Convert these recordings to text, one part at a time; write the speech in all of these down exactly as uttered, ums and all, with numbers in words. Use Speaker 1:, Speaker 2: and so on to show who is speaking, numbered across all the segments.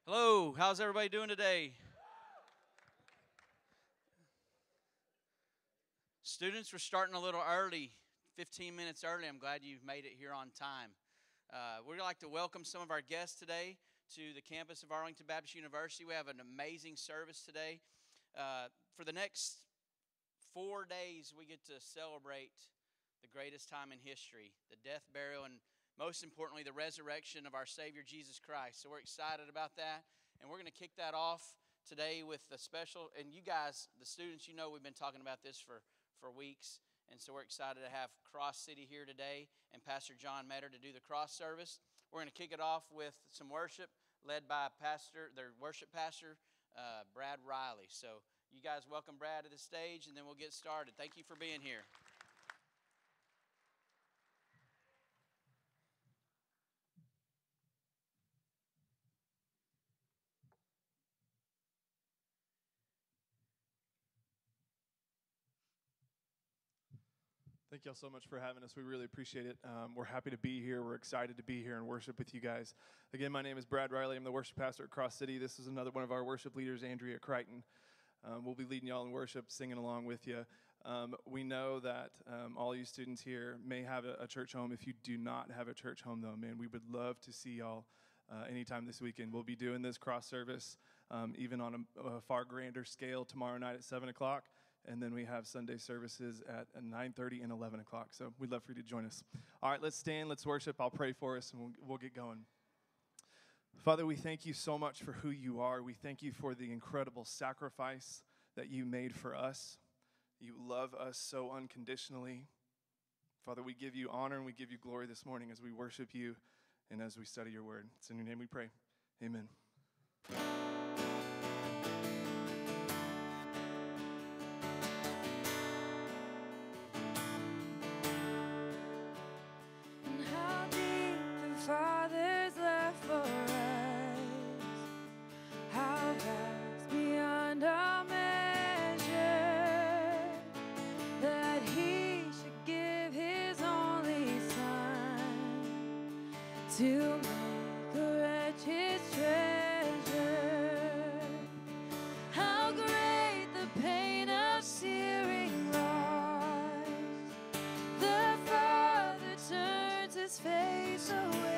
Speaker 1: Hello, how's everybody doing today? Students, we're starting a little early, fifteen minutes early. I'm glad you've made it here on time. Uh, we'd like to welcome some of our guests today to the campus of Arlington Baptist University. We have an amazing service today. Uh, for the next four days, we get to celebrate the greatest time in history, the death, burial, and most importantly, the resurrection of our Savior, Jesus Christ. So we're excited about that, and we're going to kick that off today with a special, and you guys, the students, you know we've been talking about this for, for weeks, and so we're excited to have Cross City here today and Pastor John Meadow to do the cross service. We're going to kick it off with some worship led by Pastor, their worship pastor, uh, Brad Riley. So you guys welcome Brad to the stage, and then we'll get started. Thank you for being here.
Speaker 2: Thank y'all so much for having us. We really appreciate it. Um, we're happy to be here. We're excited to be here and worship with you guys. Again, my name is Brad Riley. I'm the worship pastor at Cross City. This is another one of our worship leaders, Andrea Crichton. Um, we'll be leading y'all in worship, singing along with you. Um, we know that um, all you students here may have a, a church home. If you do not have a church home, though, man, we would love to see y'all uh, anytime this weekend. We'll be doing this cross service um, even on a, a far grander scale tomorrow night at seven o'clock. And then we have Sunday services at nine thirty and eleven o'clock. So we'd love for you to join us. All right, let's stand. Let's worship. I'll pray for us, and we'll, we'll get going. Father, we thank you so much for who you are. We thank you for the incredible sacrifice that you made for us. You love us so unconditionally. Father, we give you honor and we give you glory this morning as we worship you and as we study your word. It's in your name we pray. Amen.
Speaker 3: Father's love for us, how vast beyond our measure, that he should give his only Son to make a wretch his treasure. How great the pain of searing loss, the Father turns his face away.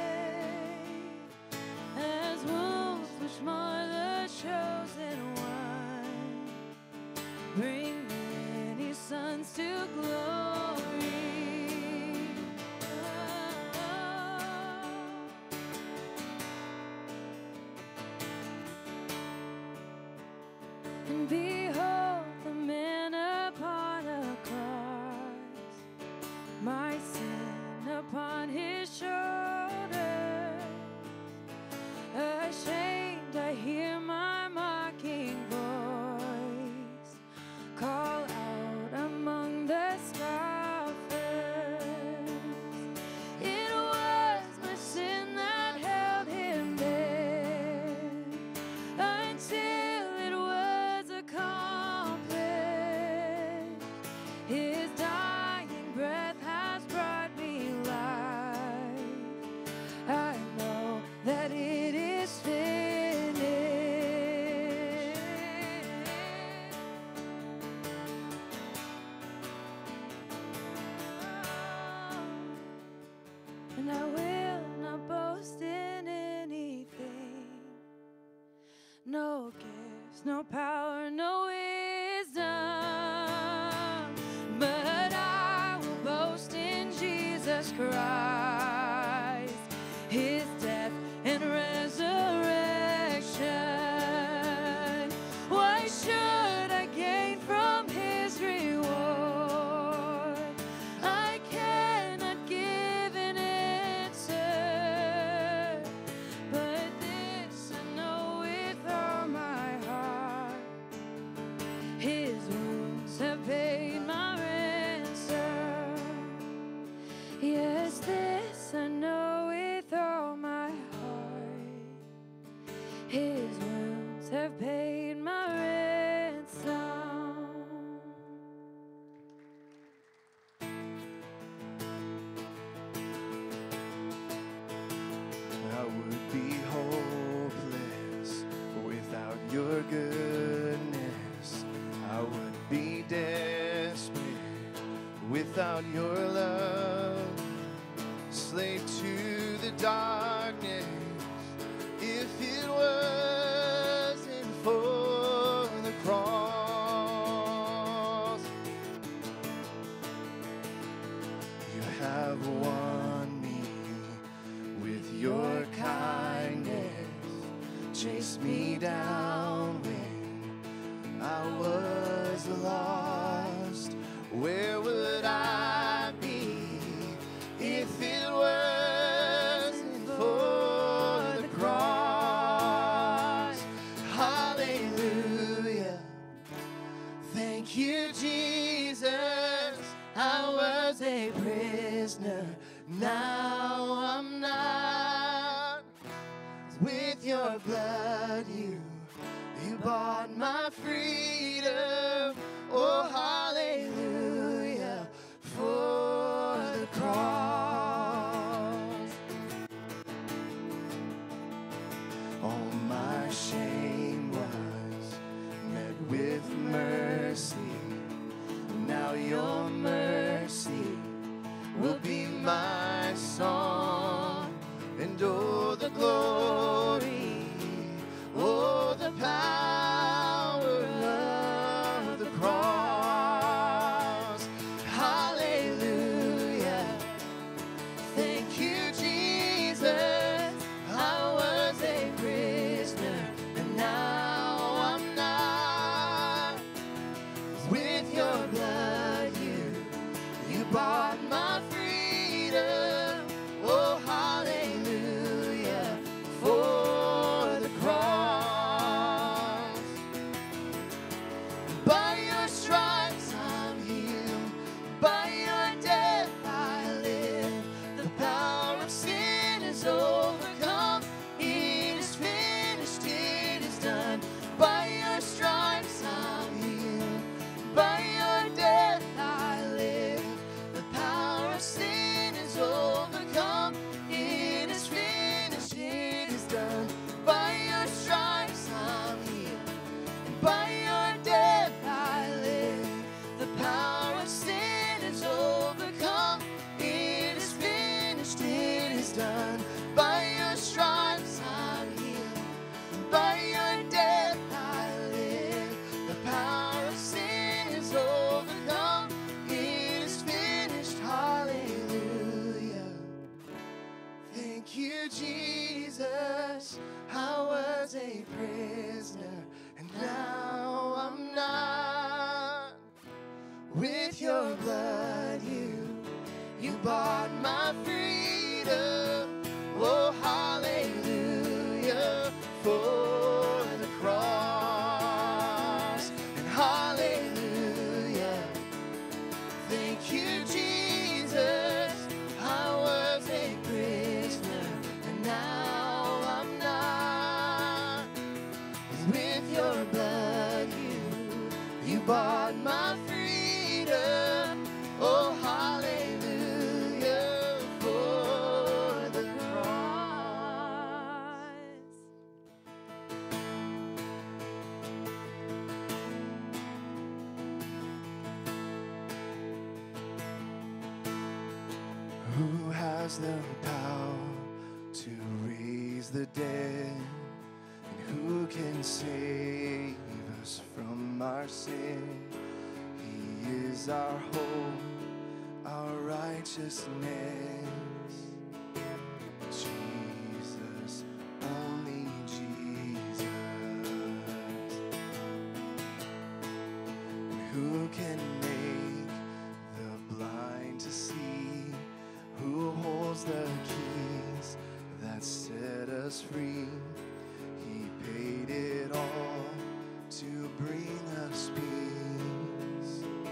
Speaker 3: More the chosen one, bring many sons to glory. Oh. And behold the man upon a cross, my sin upon his shoulders, ashamed I hear my mocking voice call out among the scoffers. It was my sin that held him there until it was accomplished. His dying breath has brought me life. I know that it is finished. And I will not boast in anything, no gifts, no power, no wisdom, but I will boast in Jesus Christ, his death and resurrection. Why should I gain from his reward? I cannot give an answer, but this I know with all my heart. His wounds have paid my ransom. Yes, this I know with all my heart. His wounds have paid my ransom.
Speaker 2: I would be hopeless your goodness. I would be desperate without your love. Slave to the darkness, if it wasn't for the cross. You have won me with your kindness. Chased me down when I was lost. Where would I be if it wasn't for the cross? Hallelujah. Thank you, Jesus. I was a prisoner, now I'm not. With your blood you, you bought my freedom. Oh, hallelujah, for the cross. All my shame was met with mercy. Now your mercy will be my song. And oh, the glory, oh, the power of the cross. Hallelujah. Thank you, Jesus. I was a prisoner, and now I'm not. With your blood, you, you bought my freedom. Oh, hallelujah, for the cross. By your stripes I'm healed, by your death I live. The power of sin is overcome. It is finished, it is done. By your stripes I'm healed, by your death I live. The power of sin is overcome. It is finished, it is done. By your stripes I'm healed, by your death I live. The power of sin is overcome. It is finished, it is done. By your stripes I'm healed, by your death I live. The power of sin is overcome. It is finished, hallelujah. Thank you, Jesus. I was a prisoner, and now I'm not. With your blood, you, you bought my freedom. Oh, hallelujah, for the cross. And hallelujah, thank you, Jesus. I was a prisoner, and now I'm not. With your blood, you, you bought my freedom. Oh, hallelujah, for the cross. Who has the power to raise the dead? And who can save us from our sin? He is our hope, our righteousness. Jesus, only Jesus. And who can make the blind to see? Who holds the keys that set us free? He paid it all to bring us peace.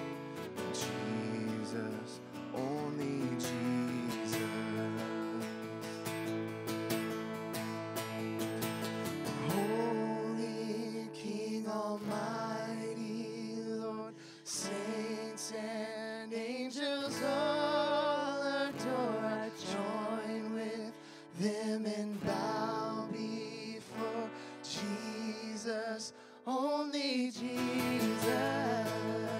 Speaker 2: Jesus, only Jesus. Holy King Almighty, Lord, saints and angels all adore. I join with them and bow before Jesus,
Speaker 4: only Jesus.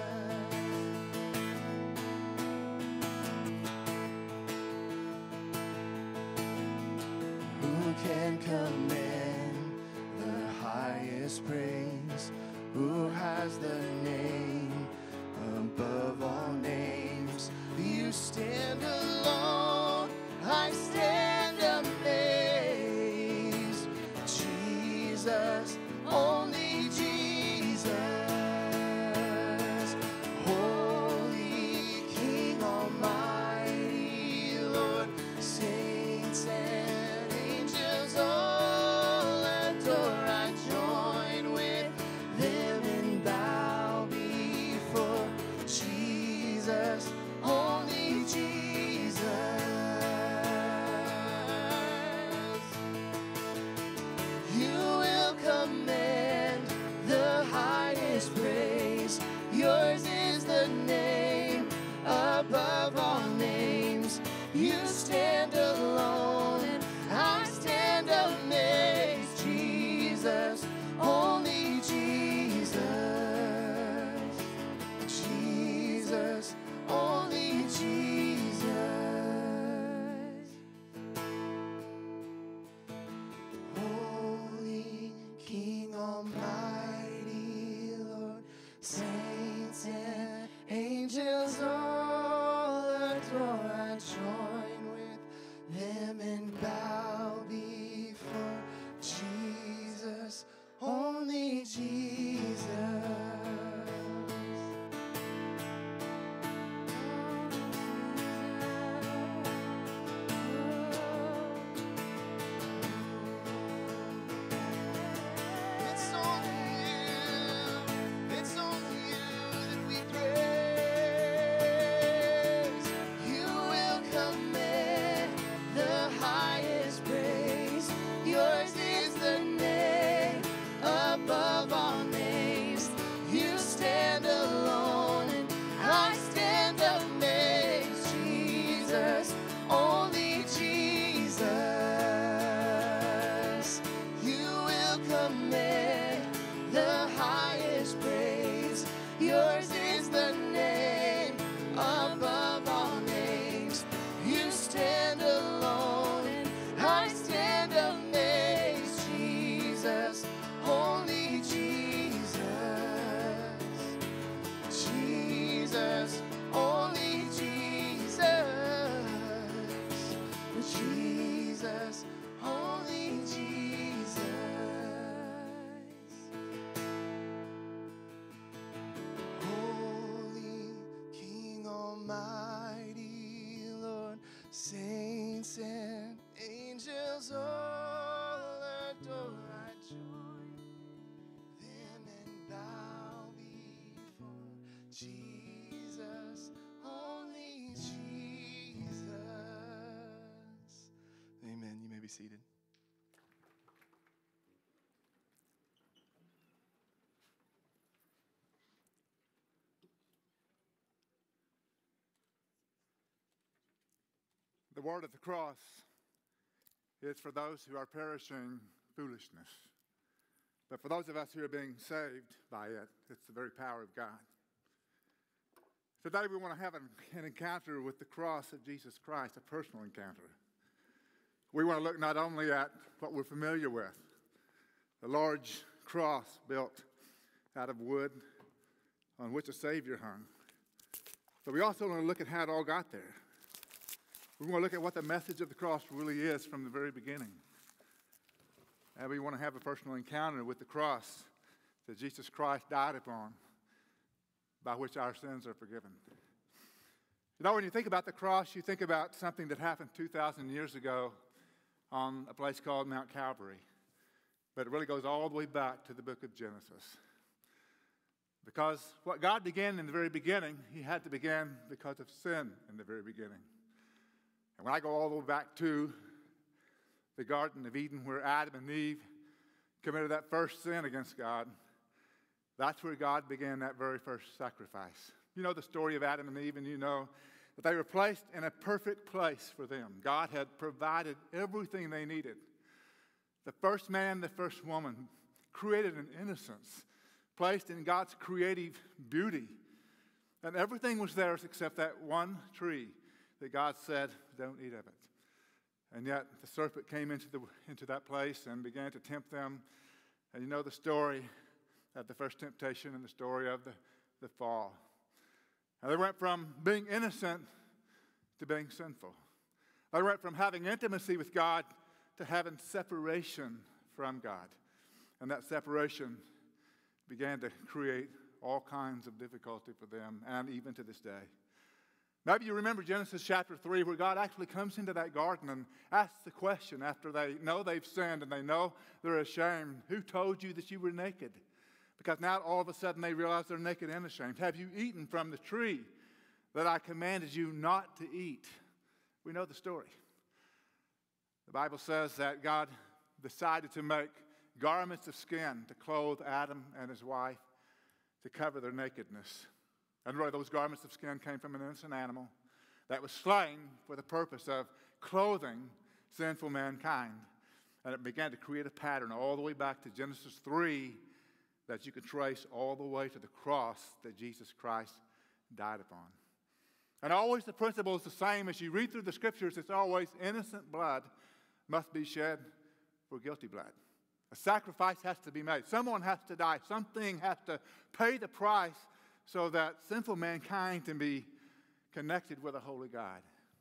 Speaker 4: Who can command the highest praise? Who has the name above all names? You stand alone, I stand amazed. Jesus, only Jesus. Holy King Almighty, Lord, saints and angels all adore. I join with them and bow before Jesus, only Jesus. You will command the highest praise. Yours is the name above all names. You stand alone and I stand amazed. Jesus, only Jesus. Jesus, only Jesus. Holy King Almighty, Lord, saints and angels all adore. I join with them and bow before Jesus, only Jesus. It's only you, it's only you that we praise. You will command the highest praise. Yours is the name above all names. You stand alone and I stand amazed. Jesus, only Jesus. You will command the highest praise. Yours is the name above all names. You stand alone and I stand amazed. Jesus, only Jesus. Jesus, only Jesus. Jesus, only Jesus. Holy King Almighty, Lord, saints and angels all adore. I join them and bow before Jesus, only Jesus. Amen. You may be seated.
Speaker 5: The word of the cross is for those who are perishing foolishness. But for those of us who are being saved by it, it's the very power of God. Today we want to have an, an encounter with the cross of Jesus Christ, a personal encounter. We want to look not only at what we're familiar with, the large cross built out of wood on which a Savior hung, but we also want to look at how it all got there. We want to look at what the message of the cross really is from the very beginning. And we want to have a personal encounter with the cross that Jesus Christ died upon, by which our sins are forgiven. You know, when you think about the cross, you think about something that happened two thousand years ago on a place called Mount Calvary. But it really goes all the way back to the book of Genesis. Because what God began in the very beginning, he had to begin because of sin in the very beginning. And when I go all the way back to the Garden of Eden where Adam and Eve committed that first sin against God, that's where God began that very first sacrifice. You know the story of Adam and Eve, and you know that they were placed in a perfect place for them. God had provided everything they needed. The first man, the first woman created an innocence placed in God's creative beauty. And everything was theirs except that one tree that God said, don't eat of it. And yet the serpent came into, the, into that place and began to tempt them. And you know the story of the first temptation and the story of the, the fall. And they went from being innocent to being sinful. They went from having intimacy with God to having separation from God. And that separation began to create all kinds of difficulty for them, and even to this day. Maybe you remember Genesis chapter three, where God actually comes into that garden and asks the question after they know they've sinned and they know they're ashamed, who told you that you were naked? Because now all of a sudden they realize they're naked and ashamed. Have you eaten from the tree that I commanded you not to eat? We know the story. The Bible says that God decided to make garments of skin to clothe Adam and his wife to cover their nakedness. And really, those garments of skin came from an innocent animal that was slain for the purpose of clothing sinful mankind. And it began to create a pattern all the way back to Genesis three that you could trace all the way to the cross that Jesus Christ died upon. And always the principle is the same. As you read through the scriptures, it's always innocent blood must be shed for guilty blood. A sacrifice has to be made. Someone has to die. Something has to pay the price so that sinful mankind can be connected with a holy God.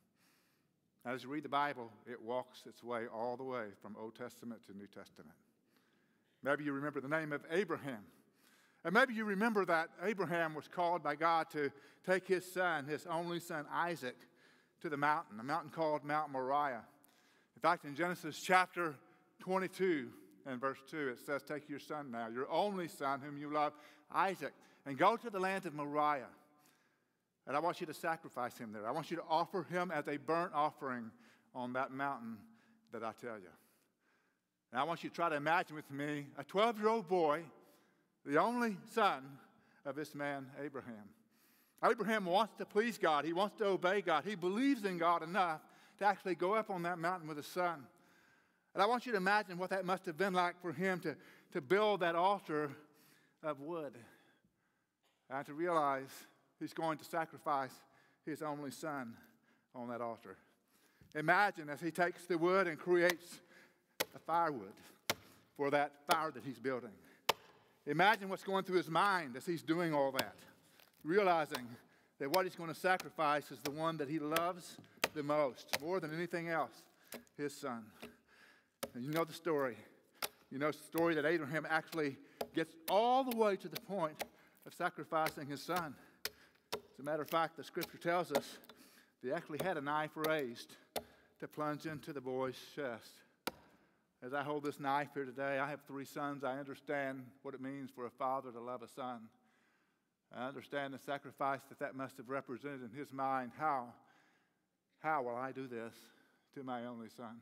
Speaker 5: As you read the Bible, it walks its way all the way from Old Testament to New Testament. Maybe you remember the name of Abraham. And maybe you remember that Abraham was called by God to take his son, his only son Isaac, to the mountain, a mountain called Mount Moriah. In fact, in Genesis chapter twenty-two, and verse two, it says, take your son now, your only son whom you love, Isaac, and go to the land of Moriah. And I want you to sacrifice him there. I want you to offer him as a burnt offering on that mountain that I tell you. And I want you to try to imagine with me a twelve-year-old boy, the only son of this man, Abraham. Abraham wants to please God. He wants to obey God. He believes in God enough to actually go up on that mountain with his son. And I want you to imagine what that must have been like for him to, to build that altar of wood and to realize he's going to sacrifice his only son on that altar. Imagine as he takes the wood and creates a firewood for that fire that he's building. Imagine what's going through his mind as he's doing all that, realizing that what he's going to sacrifice is the one that he loves the most, more than anything else, his son. And you know the story. You know the story that Abraham actually gets all the way to the point of sacrificing his son. As a matter of fact, the scripture tells us they actually had a knife raised to plunge into the boy's chest. As I hold this knife here today, I have three sons. I understand what it means for a father to love a son. I understand the sacrifice that that must have represented in his mind. How, how will I do this to my only son?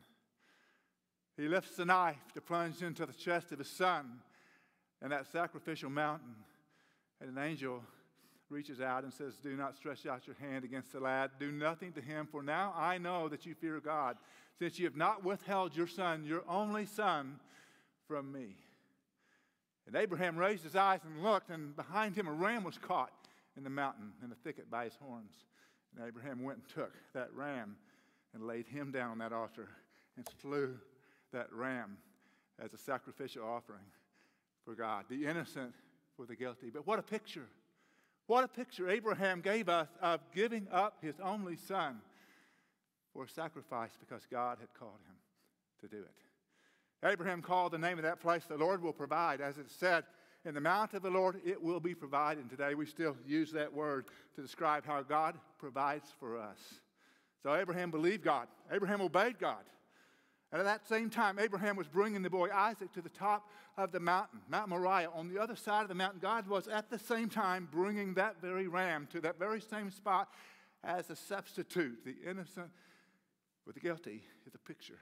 Speaker 5: He lifts the knife to plunge into the chest of his son in that sacrificial mountain. And an angel reaches out and says, do not stretch out your hand against the lad. Do nothing to him, for now I know that you fear God, since you have not withheld your son, your only son, from me. And Abraham raised his eyes and looked, and behind him a ram was caught in the mountain, in the thicket by his horns. And Abraham went and took that ram and laid him down on that altar and slew that ram as a sacrificial offering for God, the innocent for the guilty. But what a picture. What a picture Abraham gave us of giving up his only son for a sacrifice because God had called him to do it. Abraham called the name of that place, the Lord will provide. As it said, in the mount of the Lord it will be provided. And today we still use that word to describe how God provides for us. So Abraham believed God. Abraham obeyed God. And at that same time, Abraham was bringing the boy Isaac to the top of the mountain, Mount Moriah. On the other side of the mountain, God was at the same time bringing that very ram to that very same spot as a substitute. The innocent for the guilty is a picture.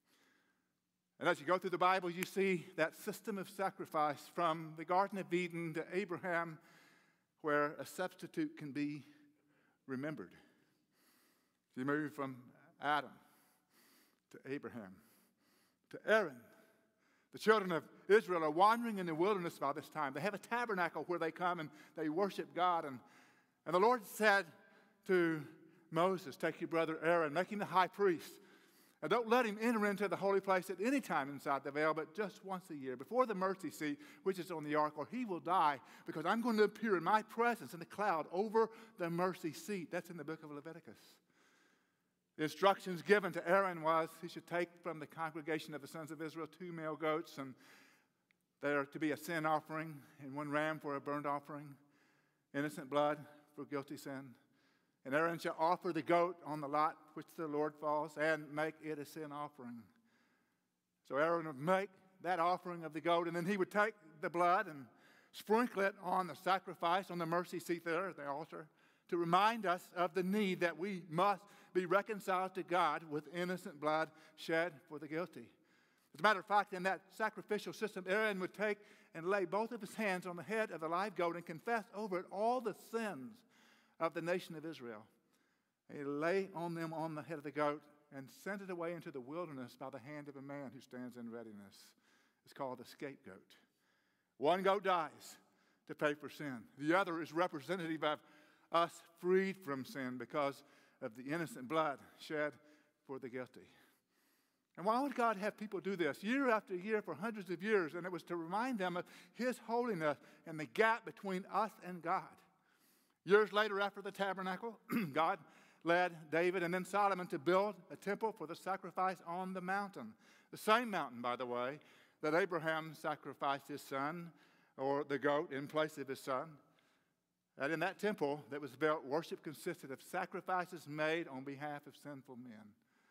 Speaker 5: And as you go through the Bible, you see that system of sacrifice from the Garden of Eden to Abraham, where a substitute can be remembered. You move from Adam to Abraham, to Aaron, The children of Israel are wandering in the wilderness by this time. They have a tabernacle where they come and they worship God. And, and the Lord said to Moses, take your brother Aaron, make him the high priest. And don't let him enter into the holy place at any time inside the veil, but just once a year, before the mercy seat, which is on the ark, or he will die, because I'm going to appear in my presence in the cloud over the mercy seat. That's in the book of Leviticus. The instructions given to Aaron was he should take from the congregation of the sons of Israel two male goats, and they are to be a sin offering, and one ram for a burnt offering, innocent blood for guilty sin. And Aaron shall offer the goat on the lot which the Lord falls, and make it a sin offering. So Aaron would make that offering of the goat, and then he would take the blood and sprinkle it on the sacrifice, on the mercy seat there at the altar, to remind us of the need that we must be reconciled to God with innocent blood shed for the guilty. As a matter of fact, in that sacrificial system, Aaron would take and lay both of his hands on the head of the live goat and confess over it all the sins of the nation of Israel. And he lay on them on the head of the goat and sent it away into the wilderness by the hand of a man who stands in readiness. It's called a scapegoat. One goat dies to pay for sin. The other is representative of us freed from sin because of the innocent blood shed for the guilty. And why would God have people do this year after year for hundreds of years? And it was to remind them of his holiness and the gap between us and God. Years later, after the tabernacle, God led David and then Solomon to build a temple for the sacrifice on the mountain. The same mountain, by the way, that Abraham sacrificed his son, or the goat, in place of his son. And in that temple that was built, worship consisted of sacrifices made on behalf of sinful men.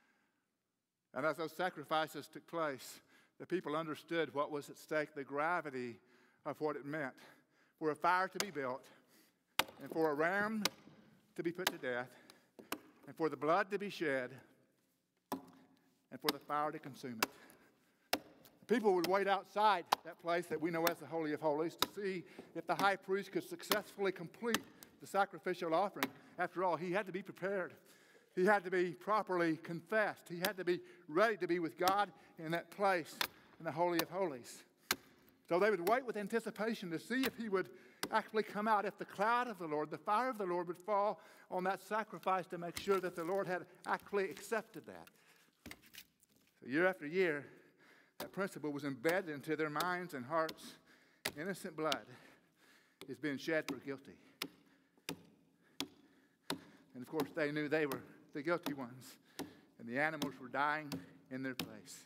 Speaker 5: And as those sacrifices took place, the people understood what was at stake, the gravity of what it meant for a fire to be built, and for a ram to be put to death, and for the blood to be shed, and for the fire to consume it. People would wait outside that place that we know as the Holy of Holies to see if the high priest could successfully complete the sacrificial offering. After all, he had to be prepared. He had to be properly confessed. He had to be ready to be with God in that place in the Holy of Holies. So they would wait with anticipation to see if he would actually come out, if the cloud of the Lord, the fire of the Lord would fall on that sacrifice to make sure that the Lord had actually accepted that. So year after year, that principle was embedded into their minds and hearts. Innocent blood is being shed for guilty. And of course, they knew they were the guilty ones, and the animals were dying in their place.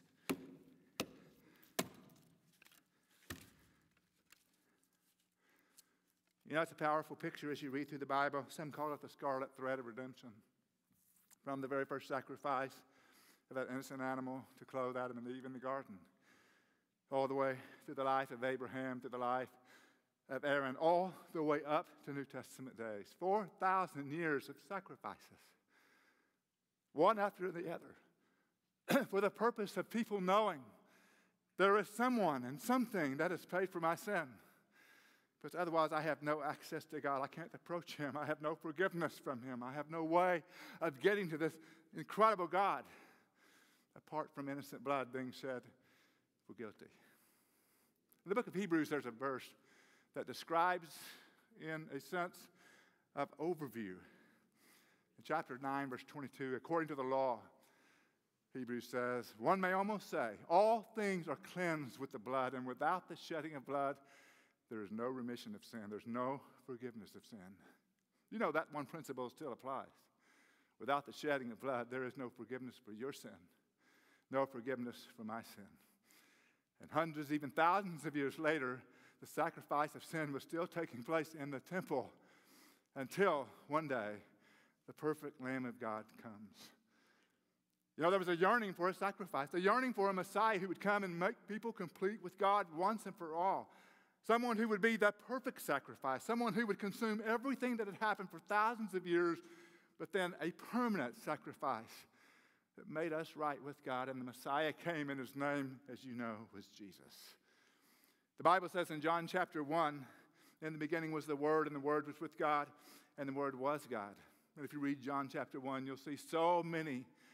Speaker 5: You know, it's a powerful picture as you read through the Bible. Some call it the scarlet thread of redemption. From the very first sacrifice of that innocent animal to clothe Adam and Eve in the garden, all the way through the life of Abraham, to the life of Aaron, all the way up to New Testament days. four thousand years of sacrifices, one after the other, for the purpose of people knowing there is someone and something that has paid for my sin. Because otherwise I have no access to God. I can't approach him. I have no forgiveness from him. I have no way of getting to this incredible God apart from innocent blood being shed for guilty. In the book of Hebrews, there's a verse that describes, in a sense of overview. In chapter nine, verse twenty-two, according to the law, Hebrews says, one may almost say, all things are cleansed with the blood, and without the shedding of blood, there is no remission of sin. There's no forgiveness of sin. You know that one principle still applies. Without the shedding of blood, there is no forgiveness for your sin, no forgiveness for my sin. And hundreds, even thousands of years later, the sacrifice of sin was still taking place in the temple until one day the perfect Lamb of God comes. You know, there was a yearning for a sacrifice, a yearning for a Messiah who would come and make people complete with God once and for all. Someone who would be the perfect sacrifice, someone who would consume everything that had happened for thousands of years, but then a permanent sacrifice that made us right with God. And the Messiah came, and his name, as you know, was Jesus. The Bible says in John chapter one, in the beginning was the Word, and the Word was with God, and the Word was God. And if you read John chapter one, you'll see so many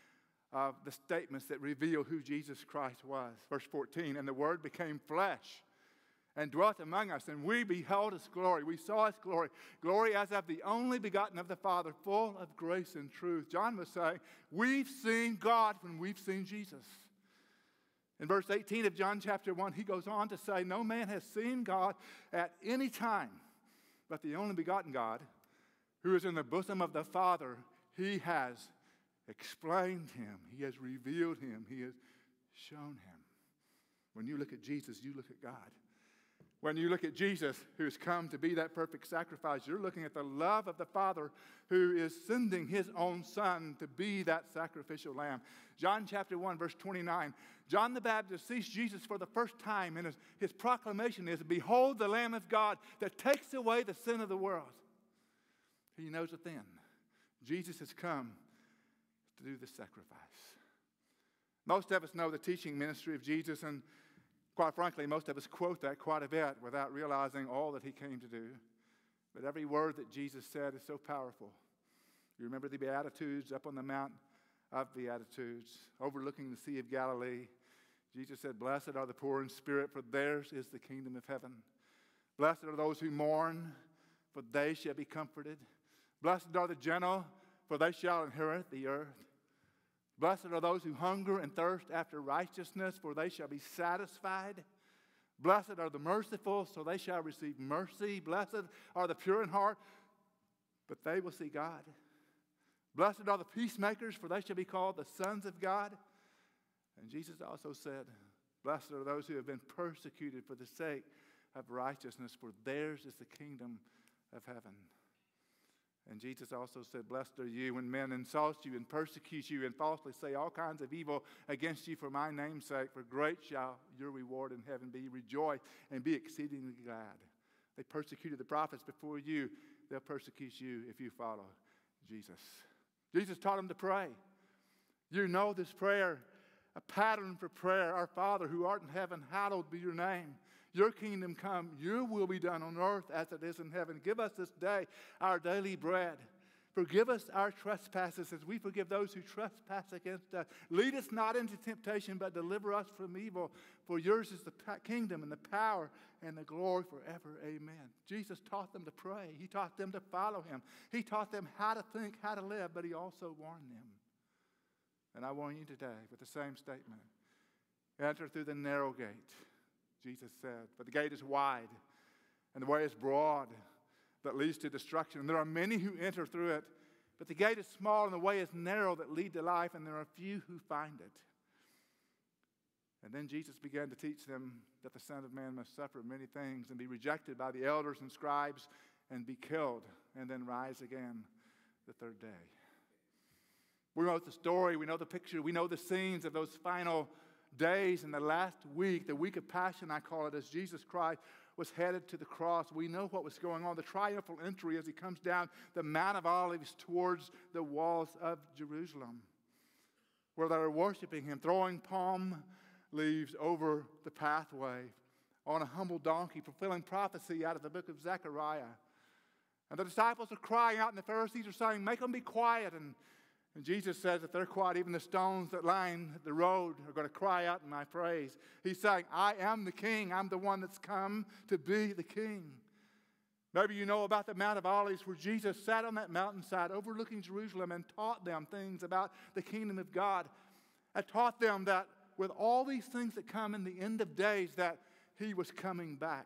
Speaker 5: of the statements that reveal who Jesus Christ was. Verse fourteen, and the Word became flesh and dwelt among us, and we beheld his glory. We saw his glory, glory as of the only begotten of the Father, full of grace and truth. John was saying, we've seen God when we've seen Jesus. In verse eighteen of John chapter one, he goes on to say, no man has seen God at any time, but the only begotten God, who is in the bosom of the Father, he has explained him. He has revealed him. He has shown him. When you look at Jesus, you look at God. When you look at Jesus, who's come to be that perfect sacrifice, you're looking at the love of the Father who is sending his own Son to be that sacrificial lamb. John chapter one, verse twenty-nine, John the Baptist sees Jesus for the first time, and his, his proclamation is, behold the Lamb of God that takes away the sin of the world. He knows it then. Jesus has come to do the sacrifice. Most of us know the teaching ministry of Jesus, and quite frankly, most of us quote that quite a bit without realizing all that he came to do. But every word that Jesus said is so powerful. You remember the Beatitudes up on the Mount of Beatitudes, overlooking the Sea of Galilee. Jesus said, blessed are the poor in spirit, for theirs is the kingdom of heaven. Blessed are those who mourn, for they shall be comforted. Blessed are the gentle, for they shall inherit the earth. Blessed are those who hunger and thirst after righteousness, for they shall be satisfied. Blessed are the merciful, so they shall receive mercy. Blessed are the pure in heart, but they will see God. Blessed are the peacemakers, for they shall be called the sons of God. And Jesus also said, blessed are those who have been persecuted for the sake of righteousness, for theirs is the kingdom of heaven. And Jesus also said, blessed are you when men insult you and persecute you and falsely say all kinds of evil against you for my name's sake, for great shall your reward in heaven be. Rejoice and be exceedingly glad. They persecuted the prophets before you. They'll persecute you if you follow Jesus. Jesus taught them to pray. You know this prayer, a pattern for prayer. Our Father who art in heaven, hallowed be your name. Your kingdom come, your will be done on earth as it is in heaven. Give us this day our daily bread. Forgive us our trespasses as we forgive those who trespass against us. Lead us not into temptation, but deliver us from evil. For yours is the kingdom and the power and the glory forever. Amen. Jesus taught them to pray. He taught them to follow him. He taught them how to think, how to live, but he also warned them. And I warn you today with the same statement. Enter through the narrow gate. Jesus said, but the gate is wide, and the way is broad that leads to destruction. And there are many who enter through it, but the gate is small, and the way is narrow that lead to life, and there are few who find it. And then Jesus began to teach them that the Son of Man must suffer many things and be rejected by the elders and scribes and be killed and then rise again the third day. We know the story, we know the picture, we know the scenes of those final days in the last week, the week of Passion, I call it, as Jesus Christ was headed to the cross. We know what was going on, the triumphal entry as he comes down the Mount of Olives towards the walls of Jerusalem, where they were worshiping him, throwing palm leaves over the pathway on a humble donkey, fulfilling prophecy out of the book of Zechariah. And the disciples are crying out, and the Pharisees are saying, make them be quiet. And And Jesus says, if they're quiet, even the stones that line the road are going to cry out in my praise. He's saying, I am the king. I'm the one that's come to be the king. Maybe you know about the Mount of Olives, where Jesus sat on that mountainside overlooking Jerusalem and taught them things about the kingdom of God. I taught them that with all these things that come in the end of days, that he was coming back.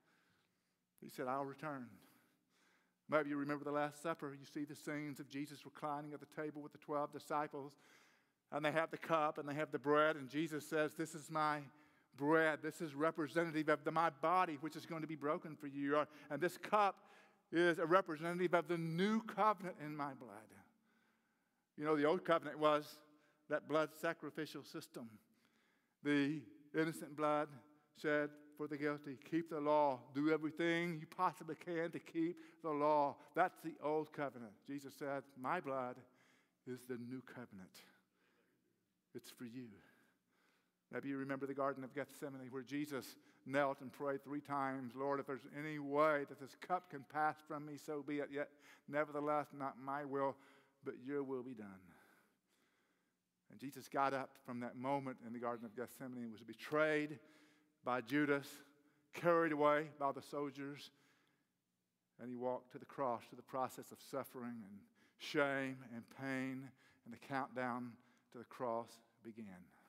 Speaker 5: He said, I'll return. Maybe you remember the Last Supper. You see the scenes of Jesus reclining at the table with the twelve disciples. And they have the cup and they have the bread. And Jesus says, this is my bread. This is representative of the, my body, which is going to be broken for you. And this cup is a representative of the new covenant in my blood. You know, the old covenant was that blood sacrificial system. The innocent blood shed for the guilty. Keep the law. Do everything you possibly can to keep the law. That's the old covenant. Jesus said, my blood is the new covenant. It's for you. Maybe you remember the Garden of Gethsemane, where Jesus knelt and prayed three times, Lord, if there's any way that this cup can pass from me, so be it. Yet, nevertheless, not my will, but your will be done. And Jesus got up from that moment in the Garden of Gethsemane and was betrayed by Judas, carried away by the soldiers, and he walked to the cross, to the process of suffering and shame and pain, and the countdown to the cross began.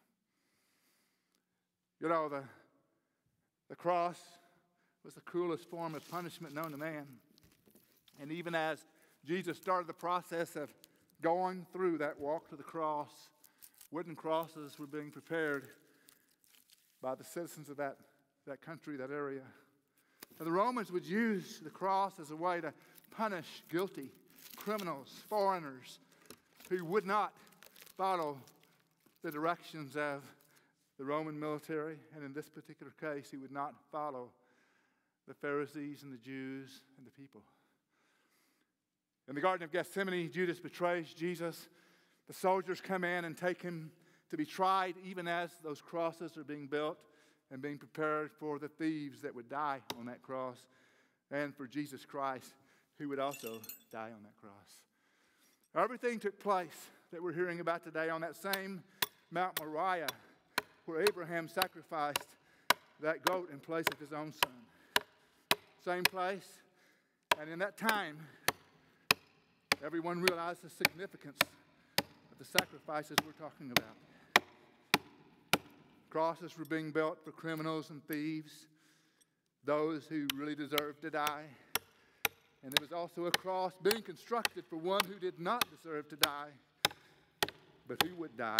Speaker 5: You know, the, the cross was the cruelest form of punishment known to man. And even as Jesus started the process of going through that walk to the cross, wooden crosses were being prepared by the citizens of that, that country, that area. And the Romans would use the cross as a way to punish guilty criminals, foreigners who would not follow the directions of the Roman military. And in this particular case, he would not follow the Pharisees and the Jews and the people. In the Garden of Gethsemane, Judas betrays Jesus. The soldiers come in and take him to be tried, even as those crosses are being built and being prepared for the thieves that would die on that cross, and for Jesus Christ, who would also die on that cross. Everything took place that we're hearing about today on that same Mount Moriah, where Abraham sacrificed that goat in place of his own son. Same place, and in that time, everyone realized the significance of the sacrifices we're talking about. Crosses were being built for criminals and thieves, those who really deserved to die. And there was also a cross being constructed for one who did not deserve to die, but who would die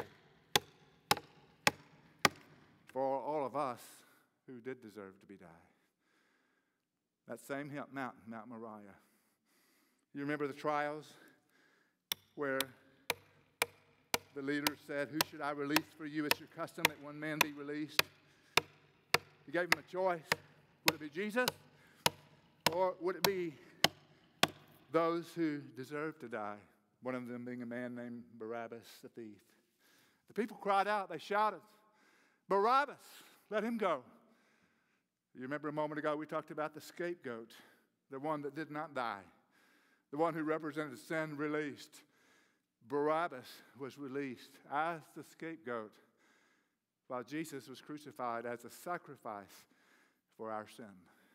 Speaker 5: for all of us who did deserve to be die. That same mountain, Mount Moriah. You remember the trials where the leader said, "Who should I release for you? It's your custom that one man be released." He gave him a choice. Would it be Jesus? Or would it be those who deserve to die? One of them being a man named Barabbas, the thief. The people cried out. They shouted, "Barabbas, let him go." You remember a moment ago we talked about the scapegoat, the one that did not die, the one who represented sin released. Barabbas was released as the scapegoat, while Jesus was crucified as a sacrifice for our sin.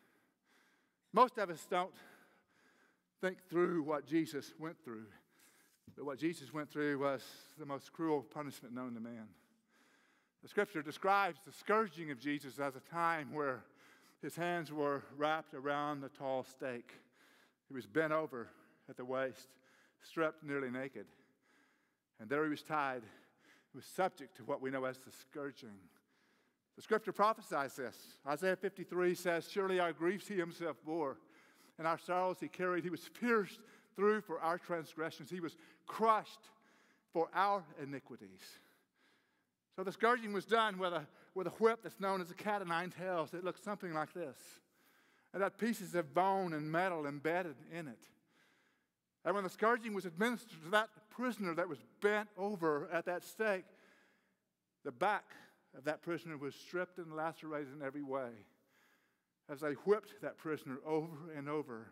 Speaker 5: Most of us don't think through what Jesus went through, but what Jesus went through was the most cruel punishment known to man. The scripture describes the scourging of Jesus as a time where his hands were wrapped around a tall stake. He was bent over at the waist, stripped nearly naked. And there he was tied. He was subject to what we know as the scourging. The scripture prophesies this. Isaiah fifty-three says, "Surely our griefs he himself bore, and our sorrows he carried. He was pierced through for our transgressions. He was crushed for our iniquities." So the scourging was done with a, with a whip that's known as a cat o' nine tails. It looks something like this. It had pieces of bone and metal embedded in it. And when the scourging was administered to that prisoner that was bent over at that stake, the back of that prisoner was stripped and lacerated in every way as they whipped that prisoner over and over.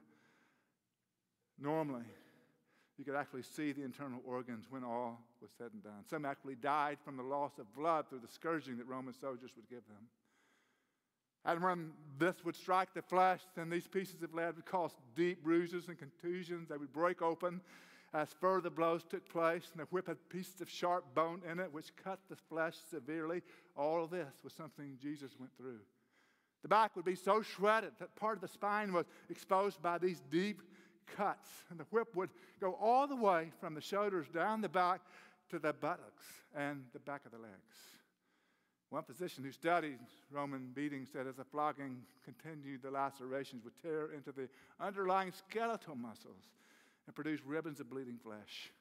Speaker 5: Normally, you could actually see the internal organs when all was said and done. Some actually died from the loss of blood through the scourging that Roman soldiers would give them. And when this would strike the flesh, then these pieces of lead would cause deep bruises and contusions. They would break open as further blows took place, and the whip had pieces of sharp bone in it, which cut the flesh severely. All of this was something Jesus went through. The back would be so shredded that part of the spine was exposed by these deep cuts, and the whip would go all the way from the shoulders down the back to the buttocks and the back of the legs. One physician who studied Roman beatings said as the flogging continued, the lacerations would tear into the underlying skeletal muscles and produce ribbons of bleeding flesh.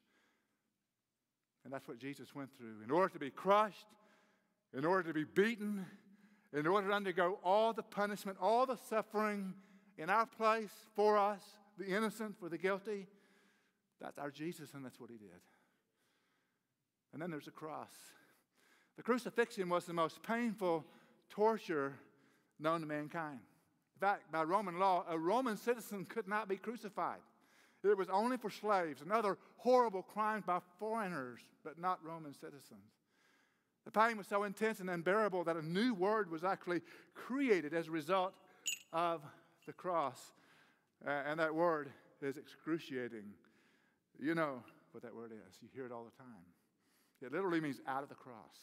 Speaker 5: And that's what Jesus went through. In order to be crushed, in order to be beaten, in order to undergo all the punishment, all the suffering in our place for us, the innocent for the guilty, that's our Jesus, and that's what he did. And then there's a cross. The crucifixion was the most painful torture known to mankind. In fact, by Roman law, a Roman citizen could not be crucified. It was only for slaves and other horrible crimes by foreigners, but not Roman citizens. The pain was so intense and unbearable that a new word was actually created as a result of the cross. Uh, and that word is excruciating. You know what that word is. You hear it all the time. It literally means out of the cross.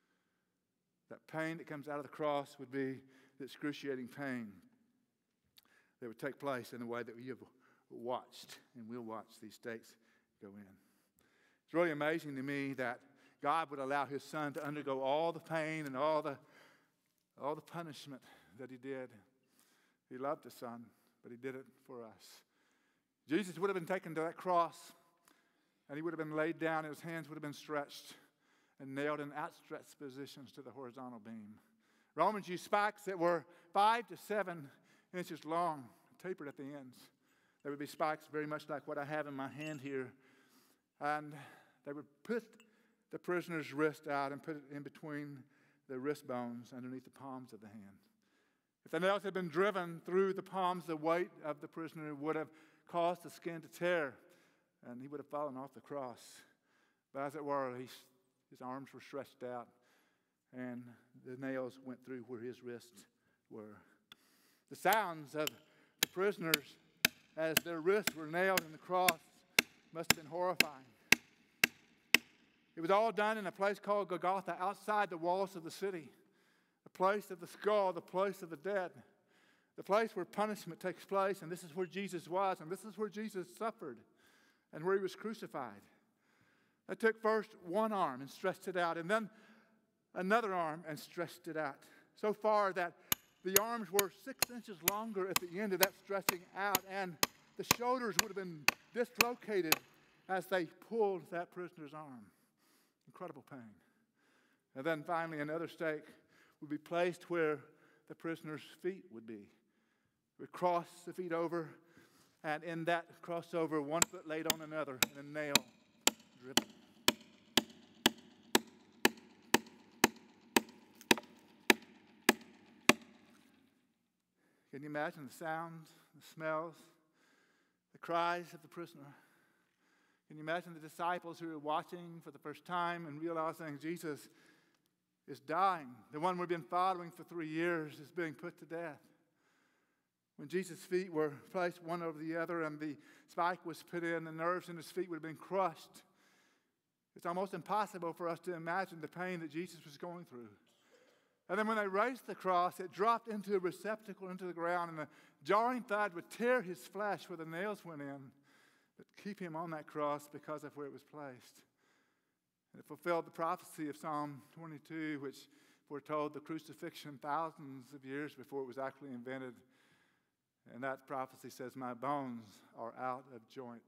Speaker 5: That pain that comes out of the cross would be the excruciating pain that would take place in the way that we have watched and will watch these stakes go in. It's really amazing to me that God would allow his son to undergo all the pain and all the, all the punishment that he did. He loved his son, but he did it for us. Jesus would have been taken to that cross, and he would have been laid down, and his hands would have been stretched and nailed in outstretched positions to the horizontal beam. Romans used spikes that were five to seven inches long, tapered at the ends. They would be spikes very much like what I have in my hand here. And they would put the prisoner's wrist out and put it in between the wrist bones underneath the palms of the hand. If the nails had been driven through the palms, the weight of the prisoner would have caused the skin to tear, and he would have fallen off the cross. But as it were, he, his arms were stretched out, and the nails went through where his wrists were. The sounds of the prisoners as their wrists were nailed in the cross must have been horrifying. It was all done in a place called Golgotha, outside the walls of the city, the place of the skull, the place of the dead, the place where punishment takes place, and this is where Jesus was, and this is where Jesus suffered, and where he was crucified. They took first one arm and stretched it out, and then another arm and stretched it out, so far that the arms were six inches longer at the end of that stretching out, and the shoulders would have been dislocated as they pulled that prisoner's arm. Incredible pain. And then finally another stake would be placed where the prisoner's feet would be. We'd cross the feet over, and in that crossover, one foot laid on another, and a nail driven. Can you imagine the sounds, the smells, the cries of the prisoner? Can you imagine the disciples who are watching for the first time and realizing Jesus is dying? The one we've been following for three years is being put to death. When Jesus' feet were placed one over the other and the spike was put in, the nerves in his feet would have been crushed. It's almost impossible for us to imagine the pain that Jesus was going through. And then when they raised the cross, it dropped into a receptacle into the ground, and the jarring thud would tear his flesh where the nails went in, but keep him on that cross because of where it was placed. And it fulfilled the prophecy of Psalm twenty-two, which foretold the crucifixion thousands of years before it was actually invented. And that prophecy says, "My bones are out of joint."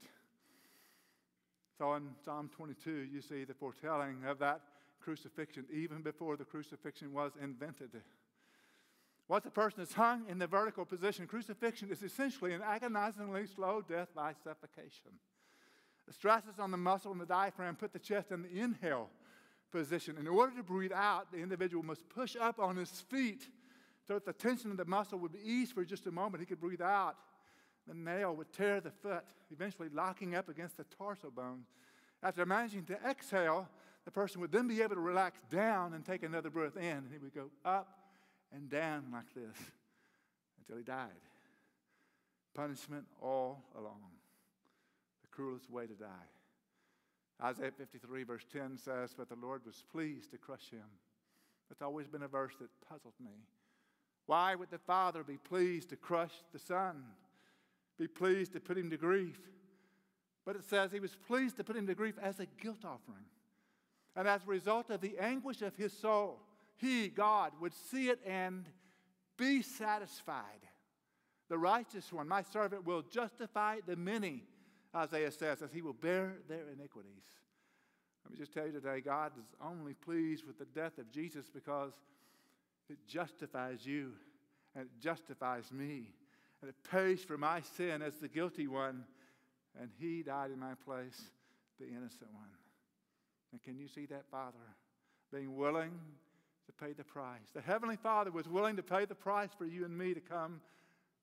Speaker 5: So in Psalm twenty-two, you see the foretelling of that crucifixion even before the crucifixion was invented. Once a person is hung in the vertical position, crucifixion is essentially an agonizingly slow death by suffocation. The stresses on the muscle and the diaphragm put the chest in the inhale position. In order to breathe out, the individual must push up on his feet so that the tension of the muscle would be eased for just a moment. He could breathe out. The nail would tear the foot, eventually locking up against the tarsal bone. After managing to exhale, the person would then be able to relax down and take another breath in, and he would go up and down like this until he died. Punishment all along. The cruelest way to die. Isaiah fifty-three verse ten says, "But the Lord was pleased to crush him." That's always been a verse that puzzled me. Why would the Father be pleased to crush the Son? Be pleased to put him to grief? But it says he was pleased to put him to grief as a guilt offering. And as a result of the anguish of his soul, he, God, would see it and be satisfied. The righteous one, my servant, will justify the many, Isaiah says, as he will bear their iniquities. Let me just tell you today, God is only pleased with the death of Jesus because it justifies you and it justifies me. And it pays for my sin as the guilty one. And he died in my place, the innocent one. And can you see that Father being willing to pay the price? The Heavenly Father was willing to pay the price for you and me to come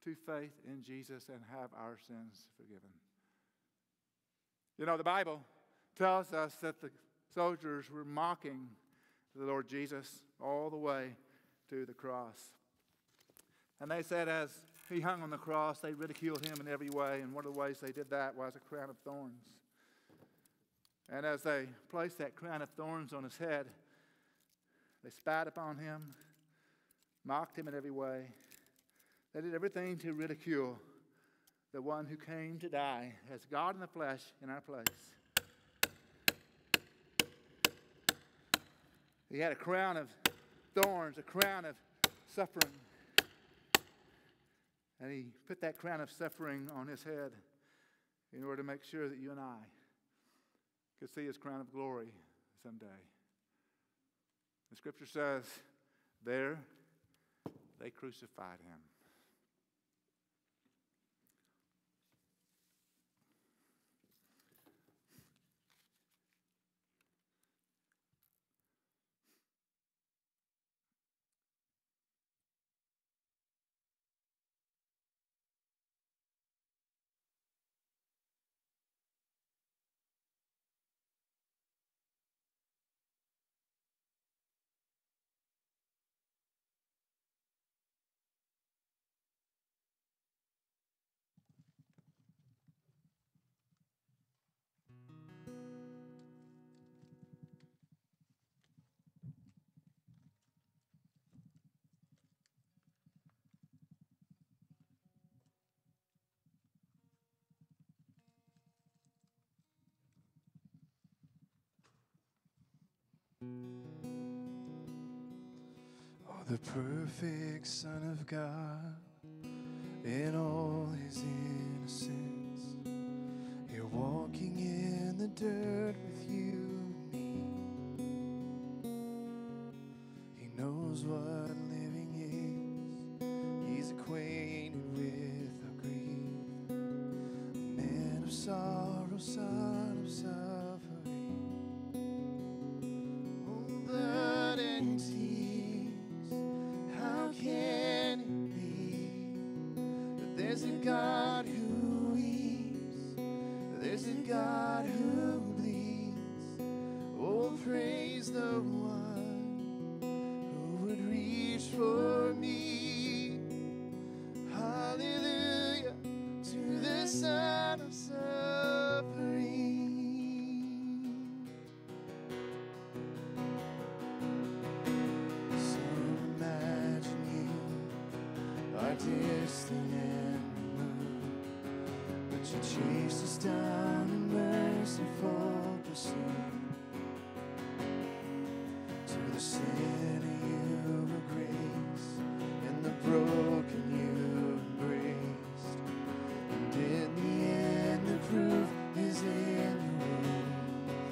Speaker 5: to faith in Jesus and have our sins forgiven. You know, the Bible tells us that the soldiers were mocking the Lord Jesus all the way to the cross. And they said as he hung on the cross, they ridiculed him in every way, and one of the ways they did that was a crown of thorns. And as they placed that crown of thorns on his head, they spat upon him, mocked him in every way. They did everything to ridicule the one who came to die as God in the flesh in our place. He had a crown of thorns, a crown of suffering. And he put that crown of suffering on his head in order to make sure that you and I could see his crown of glory someday. The scripture says, there they crucified him.
Speaker 4: Oh, the perfect Son of God in all his innocence, here walking in the dirt with you and me. He knows what living is. He's acquainted with our grief. A man of sorrow, son of suffering. Oh, blood and tears, how can it be that there's a God who weeps, there's a God who bleeds? Oh, praise the one who would reach for me. Hallelujah to the Son of suffering. So imagine you are distant and removed, but you chased us down in merciful pursuit. To the sinner you were grace, and the broken you embraced. And in the end the proof is in your wounds.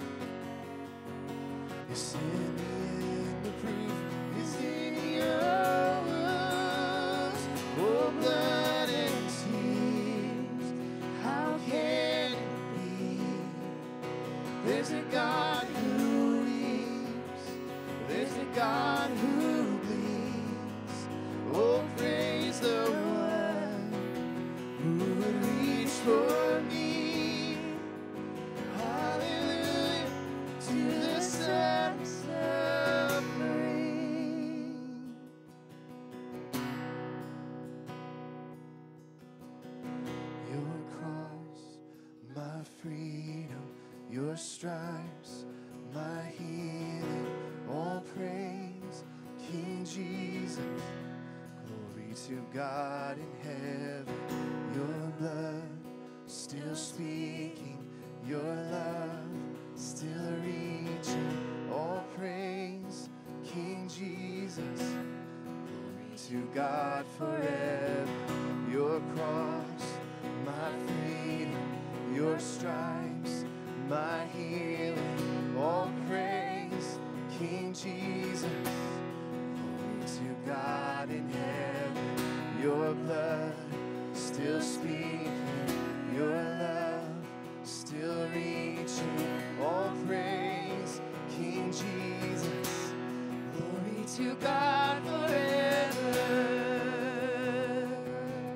Speaker 4: Yes, in the end the proof is in your wounds. Oh, blood and tears, how can it be? There's a God who weeps, there's a God who bleeds. Oh, praise the one who would reach for me. Hallelujah to the Son of suffering. Your cross, my freedom, your stripes, my healing, all praise, King Jesus. Glory to God in heaven, your blood still speaking, your love still reaching, all praise, King Jesus. Glory to God forever, your cross, my freedom, your stripes, my healing, all praise, King Jesus. Glory to God in heaven, your blood still speaking, your love still reaching, all praise, King Jesus. Glory to God forever.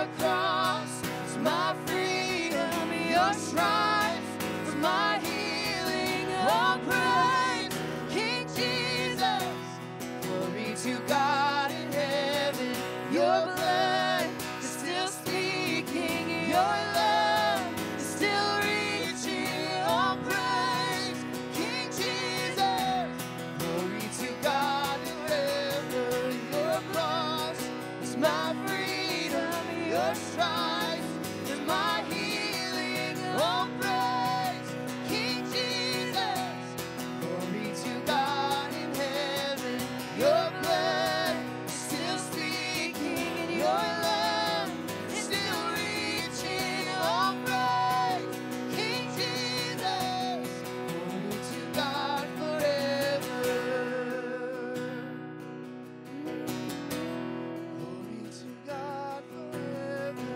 Speaker 3: Your cross is my freedom, your stripes was my healing. All praise, King Jesus. Glory to God in heaven. Your blood is still speaking. Your love is still reaching. All praise, King Jesus. Glory to God in heaven. Your cross is my freedom. Your stripes is my healing. All praise, King Jesus. Glory to God in heaven. Your blood is still speaking, and your love is still reaching. All praise, King Jesus. Glory to God forever. Glory to God forever.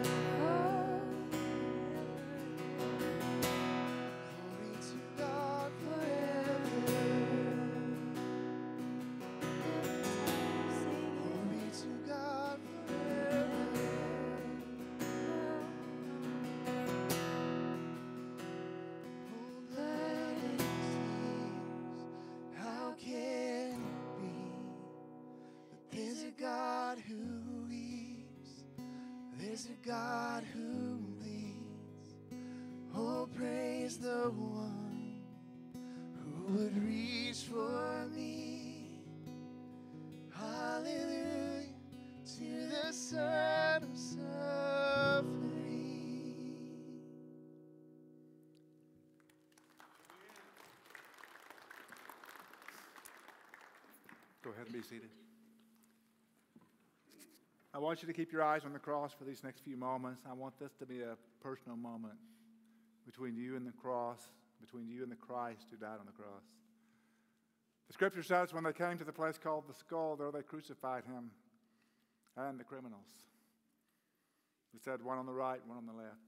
Speaker 3: Glory to God forever. Glory to God forever. Oh, blessed how can it be that there's a God who weeps, there's a God who leads. Oh, praise the one who would reach for me. Hallelujah to the Son of suffering.
Speaker 5: Go ahead and be seated. I want you to keep your eyes on the cross for these next few moments. I want this to be a personal moment between you and the cross, between you and the Christ who died on the cross. The scripture says when they came to the place called the Skull, there they crucified him and the criminals. It said one on the right, one on the left.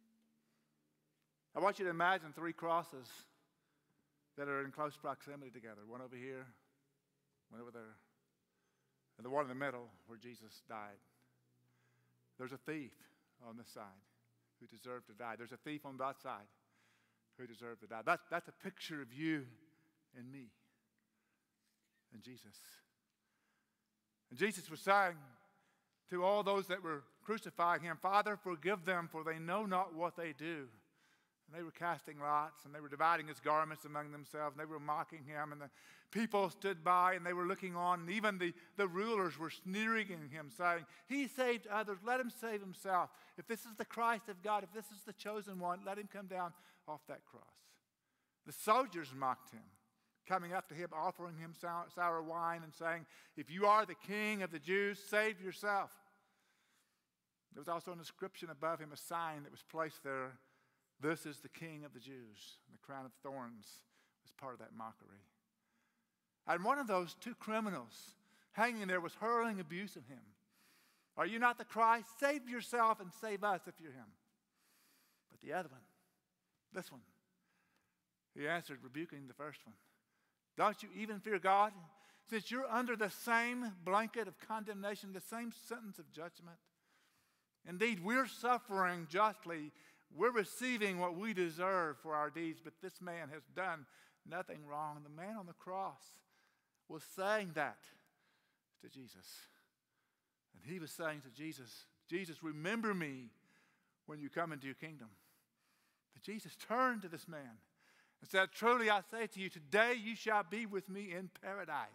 Speaker 5: I want you to imagine three crosses that are in close proximity together. One over here, one over there, and the one in the middle where Jesus died. There's a thief on this side who deserved to die. There's a thief on that side who deserved to die. That's, that's a picture of you and me and Jesus. And Jesus was saying to all those that were crucifying him, Father, forgive them, for they know not what they do. And they were casting lots, and they were dividing his garments among themselves, and they were mocking him, and the people stood by, and they were looking on, and even the, the rulers were sneering at him, saying, he saved others, let him save himself. If this is the Christ of God, if this is the chosen one, let him come down off that cross. The soldiers mocked him, coming up to him, offering him sour, sour wine, and saying, if you are the king of the Jews, save yourself. There was also an inscription above him, a sign that was placed there. This is the King of the Jews. And the crown of thorns was part of that mockery. And one of those two criminals hanging there was hurling abuse at him. Are you not the Christ? Save yourself and save us if you're him. But the other one, this one, he answered, rebuking the first one. Don't you even fear God? Since you're under the same blanket of condemnation, the same sentence of judgment. Indeed, we're suffering justly. We're receiving what we deserve for our deeds, but this man has done nothing wrong. The man on the cross was saying that to Jesus. And he was saying to Jesus, Jesus, remember me when you come into your kingdom. But Jesus turned to this man and said, truly I say to you, today you shall be with me in paradise.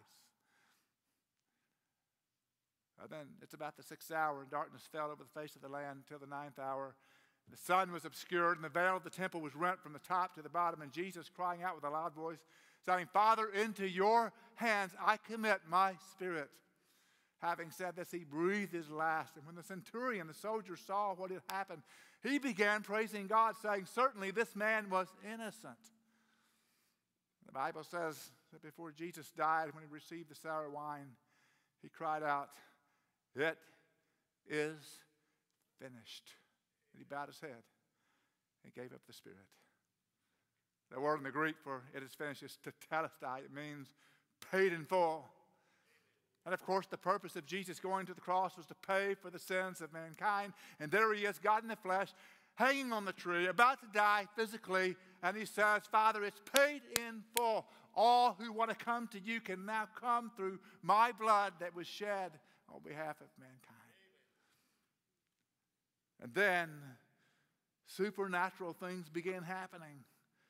Speaker 5: Well, then it's about the sixth hour, and darkness fell over the face of the land until the ninth hour. The sun was obscured, and the veil of the temple was rent from the top to the bottom, and Jesus crying out with a loud voice, saying, Father, into your hands I commit my spirit. Having said this, he breathed his last. And when the centurion, the soldier, saw what had happened, he began praising God, saying, certainly this man was innocent. The Bible says that before Jesus died, when he received the sour wine, he cried out, it is finished. And he bowed his head and gave up the spirit. The word in the Greek for it is finished is tetelestai. It means paid in full. And of course, the purpose of Jesus going to the cross was to pay for the sins of mankind. And there he is, God in the flesh, hanging on the tree, about to die physically. And he says, Father, it's paid in full. All who want to come to you can now come through my blood that was shed on behalf of mankind. And then supernatural things began happening.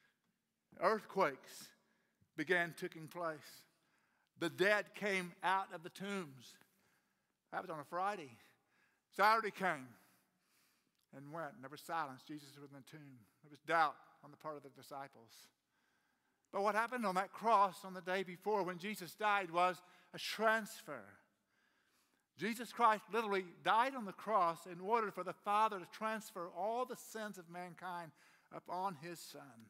Speaker 5: Earthquakes began taking place. The dead came out of the tombs. That was on a Friday. Saturday came and went. And there was silence. Jesus was in the tomb. There was doubt on the part of the disciples. But what happened on that cross on the day before when Jesus died was a transfer. Jesus Christ literally died on the cross in order for the Father to transfer all the sins of mankind upon his Son.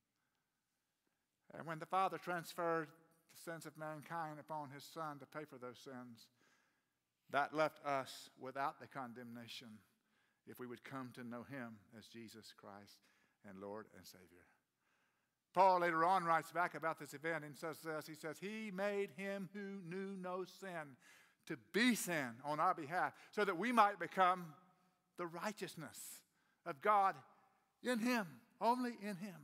Speaker 5: And when the Father transferred the sins of mankind upon his Son to pay for those sins, that left us without the condemnation if we would come to know him as Jesus Christ and Lord and Savior. Paul later on writes back about this event and says this. He says, he made him who knew no sin to be sin on our behalf so that we might become the righteousness of God in him, only in him.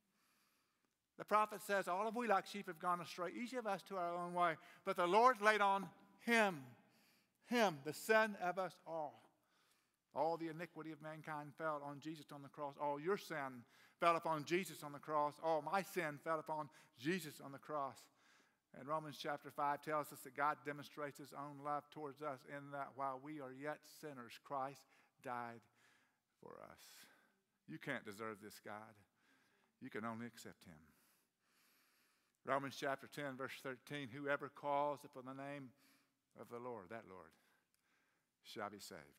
Speaker 5: The prophet says, all of we like sheep have gone astray, each of us to our own way. But the Lord laid on him, him, the sin of us all. All the iniquity of mankind fell on Jesus on the cross. All your sin fell upon Jesus on the cross. All my sin fell upon Jesus on the cross. And Romans chapter five tells us that God demonstrates his own love towards us in that while we are yet sinners, Christ died for us. You can't deserve this, God. You can only accept him. Romans chapter ten, verse thirteen, whoever calls upon the name of the Lord, that Lord, shall be saved.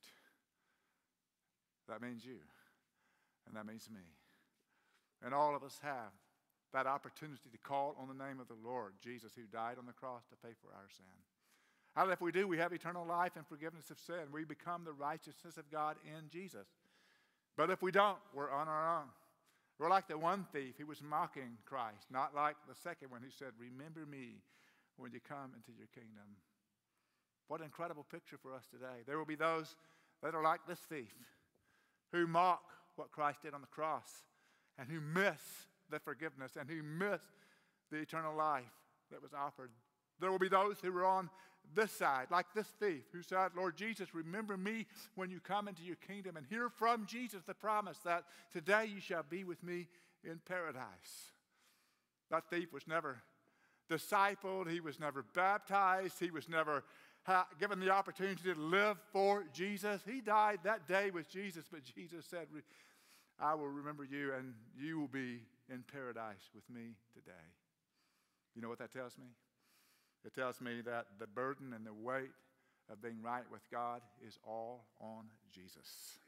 Speaker 5: That means you, and that means me. And all of us have that opportunity to call on the name of the Lord, Jesus, who died on the cross to pay for our sin. And if we do, we have eternal life and forgiveness of sin. We become the righteousness of God in Jesus. But if we don't, we're on our own. We're like the one thief who was mocking Christ, not like the second one who said, remember me when you come into your kingdom. What an incredible picture for us today. There will be those that are like this thief who mock what Christ did on the cross and who miss the forgiveness and who miss the eternal life that was offered. There will be those who are on this side, like this thief, who said, Lord Jesus, remember me when you come into your kingdom, and hear from Jesus the promise that today you shall be with me in paradise. That thief was never discipled. He was never baptized. He was never ha- given the opportunity to live for Jesus. He died that day with Jesus, but Jesus said, I will remember you, and you will be in paradise with me today. You know what that tells me? It tells me that the burden and the weight of being right with God is all on Jesus.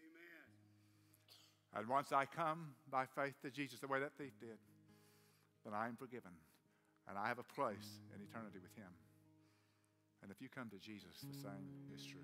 Speaker 5: Amen. And once I come by faith to Jesus, the way that thief did, then I am forgiven, and I have a place in eternity with him. And if you come to Jesus, the same is true.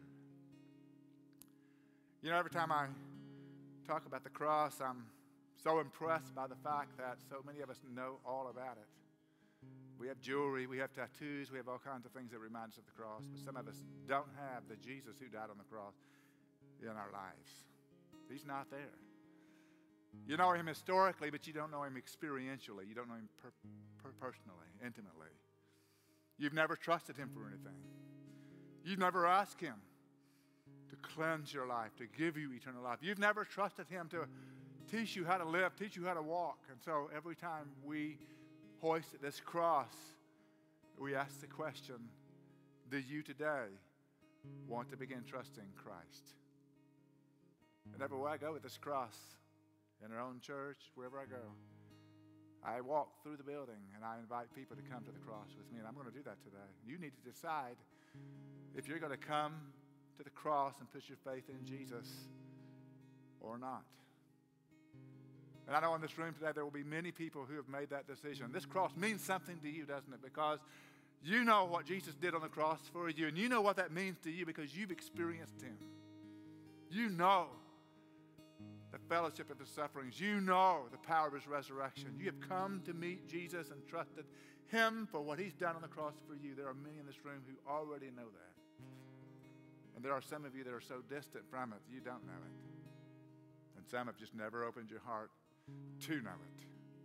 Speaker 5: You know, every time I talk about the cross, I'm so impressed by the fact that so many of us know all about it. We have jewelry, we have tattoos, we have all kinds of things that remind us of the cross, but some of us don't have the Jesus who died on the cross in our lives. He's not there. You know him historically, but you don't know him experientially. You don't know him per, per personally, intimately. You've never trusted him for anything. You've never asked him to cleanse your life, to give you eternal life. You've never trusted him to teach you how to live, teach you how to walk. And so every time we hoist this cross, we ask the question, do you today want to begin trusting Christ? And everywhere I go with this cross, in our own church, wherever I go, I walk through the building and I invite people to come to the cross with me, and I'm going to do that today. You need to decide if you're going to come to the cross and put your faith in Jesus or not. And I know in this room today there will be many people who have made that decision. This cross means something to you, doesn't it? Because you know what Jesus did on the cross for you, and you know what that means to you because you've experienced him. You know the fellowship of his sufferings. You know the power of his resurrection. You have come to meet Jesus and trusted him for what he's done on the cross for you. There are many in this room who already know that. And there are some of you that are so distant from it, you don't know it. And some have just never opened your heart to know it.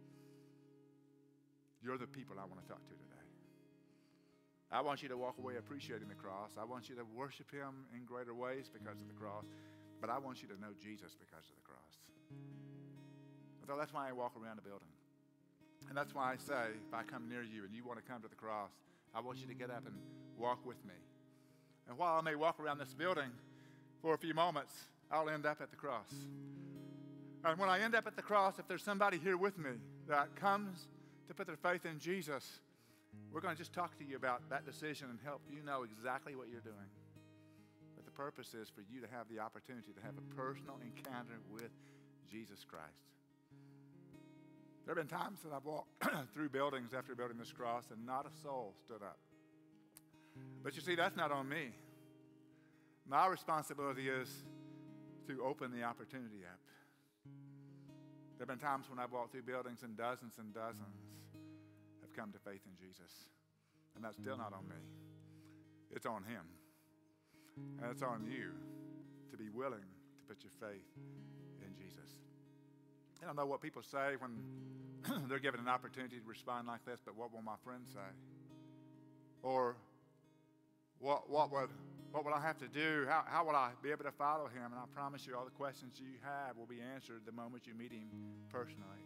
Speaker 5: You're the people I want to talk to today. I want you to walk away appreciating the cross. I want you to worship him in greater ways because of the cross. But I want you to know Jesus because of the cross. So that's why I walk around the building. And that's why I say, if I come near you and you want to come to the cross, I want you to get up and walk with me. And while I may walk around this building for a few moments, I'll end up at the cross. And when I end up at the cross, if there's somebody here with me that comes to put their faith in Jesus, we're going to just talk to you about that decision and help you know exactly what you're doing. But the purpose is for you to have the opportunity to have a personal encounter with Jesus Christ. There have been times that I've walked through buildings after building this cross and not a soul stood up. But you see, that's not on me. My responsibility is to open the opportunity up. There have been times when I've walked through buildings and dozens and dozens have come to faith in Jesus. And that's still not on me. It's on him. And it's on you to be willing to put your faith in Jesus. I don't know what people say when they're given an opportunity to respond like this, but what will my friends say? Or what, what, would, what would I have to do? How, how will I be able to follow him? And I promise you all the questions you have will be answered the moment you meet him personally.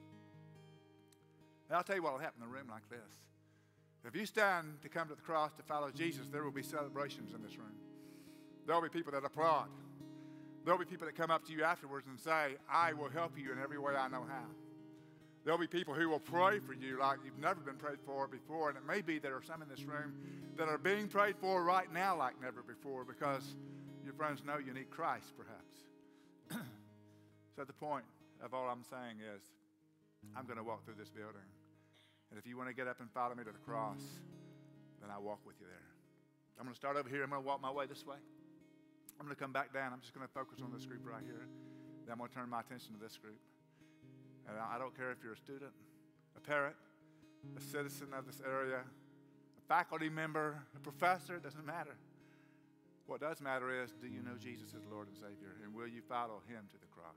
Speaker 5: And I'll tell you what will happen in a room like this. If you stand to come to the cross to follow Jesus, there will be celebrations in this room. There will be people that applaud. There will be people that come up to you afterwards and say, I will help you in every way I know how. There will be people who will pray for you like you've never been prayed for before. And it may be there are some in this room that are being prayed for right now like never before because your friends know you need Christ, perhaps. So the point of all I'm saying is, I'm going to walk through this building. And if you want to get up and follow me to the cross, then I'll walk with you there. I'm going to start over here. I'm going to walk my way this way. I'm going to come back down. I'm just going to focus on this group right here. Then I'm going to turn my attention to this group. And I don't care if you're a student, a parent, a citizen of this area, a faculty member, a professor, it doesn't matter. What does matter is, do you know Jesus as Lord and Savior? And will you follow him to the cross?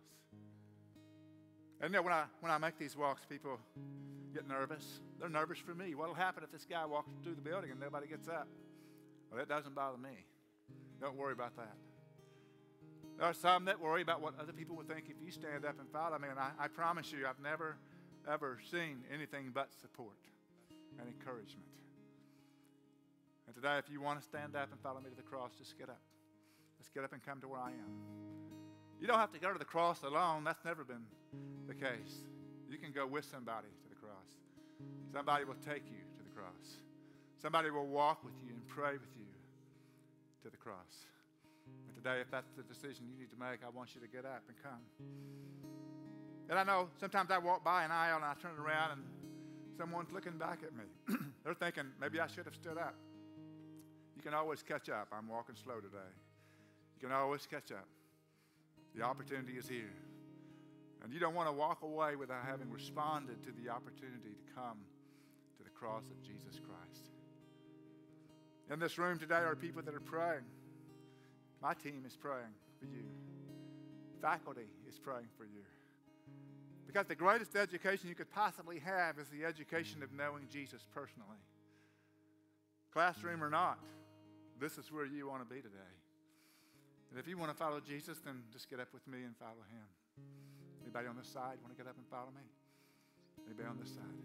Speaker 5: And you know, when I, when I make these walks, people get nervous. They're nervous for me. What will happen if this guy walks through the building and nobody gets up? Well, that doesn't bother me. Don't worry about that. There are some that worry about what other people would think if you stand up and follow me. And I, I promise you, I've never, ever seen anything but support and encouragement. And today, if you want to stand up and follow me to the cross, just get up. Let's get up and come to where I am. You don't have to go to the cross alone. That's never been the case. You can go with somebody to the cross. Somebody will take you to the cross. Somebody will walk with you and pray with you to the cross. And today, if that's the decision you need to make, I want you to get up and come. And I know sometimes I walk by an aisle and I turn around and someone's looking back at me. They're thinking, maybe I should have stood up. You can always catch up. I'm walking slow today. You can always catch up. The opportunity is here. And you don't want to walk away without having responded to the opportunity to come to the cross of Jesus Christ. In this room today are people that are praying. My team is praying for you. Faculty is praying for you. Because the greatest education you could possibly have is the education of knowing Jesus personally. Classroom or not, this is where you want to be today. And if you want to follow Jesus, then just get up with me and follow him. Anybody on this side want to get up and follow me? Anybody on this side?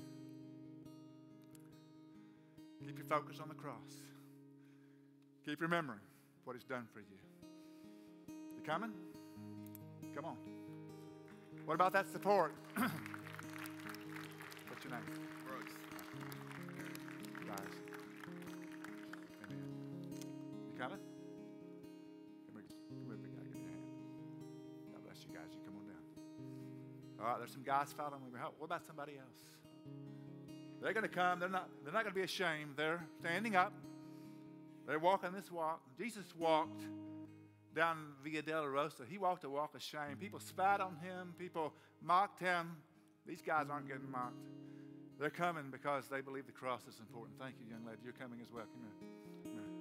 Speaker 5: Keep your focus on the cross. Keep remembering what he's done for you. You coming? Come on. What about that support? What's your name? Bruce. Guys. Amen. You coming? Come here, come here, big guy. Give me your hand. God bless you guys. You come on down. All right, there's some guys following me. What about somebody else? They're going to come. They're not, they're not going to be ashamed. They're standing up. They're walking this walk. Jesus walked down Via Dolorosa. He walked a walk of shame. People spat on him. People mocked him. These guys aren't getting mocked. They're coming because they believe the cross is important. Thank you, young lady. You're coming as well. Come here. Come here.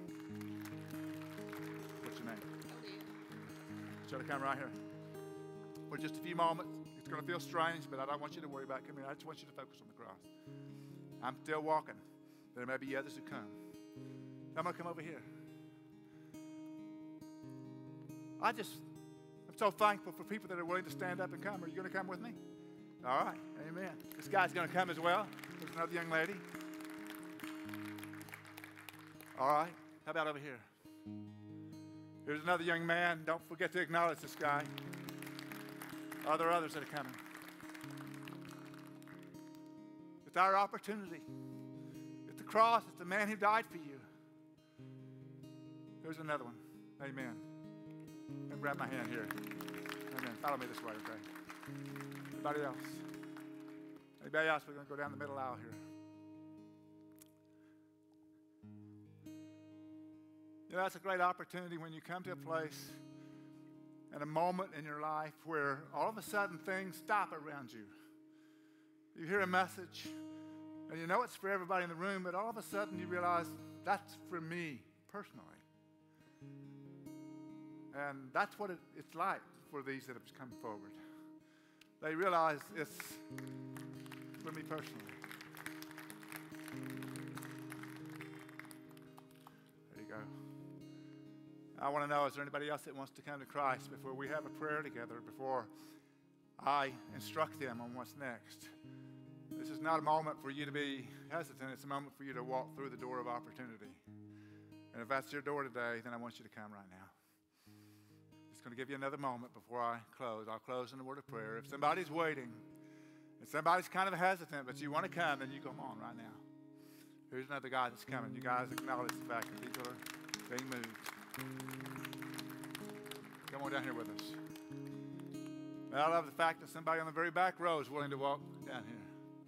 Speaker 5: What's your name? Try to come right here. For just a few moments. It's going to feel strange, but I don't want you to worry about it. Come here. I just want you to focus on the cross. I'm still walking. There may be others who come. I'm going to come over here. I just, I'm so thankful for people that are willing to stand up and come. Are you going to come with me? All right. Amen. This guy's going to come as well. There's another young lady. All right. How about over here? Here's another young man. Don't forget to acknowledge this guy. Are there others that are coming? It's our opportunity. It's the cross. It's the man who died for you. There's another one. Amen. And grab my hand here. Amen. Follow me this way, okay? Anybody else? Anybody else? We're going to go down the middle aisle here. You know, that's a great opportunity when you come to a place and a moment in your life where all of a sudden things stop around you. You hear a message, and you know it's for everybody in the room, but all of a sudden you realize that's for me personally. And that's what it, it's like for these that have come forward. They realize it's for me personally. There you go. I want to know, is there anybody else that wants to come to Christ before we have a prayer together, before I instruct them on what's next? This is not a moment for you to be hesitant. It's a moment for you to walk through the door of opportunity. And if that's your door today, then I want you to come right now. It's going to give you another moment before I close. I'll close in a word of prayer. If somebody's waiting, and somebody's kind of hesitant, but you want to come, then you come on right now. Here's another guy that's coming. You guys acknowledge the fact that people are being moved. Come on down here with us. I love the fact that somebody on the very back row is willing to walk down here.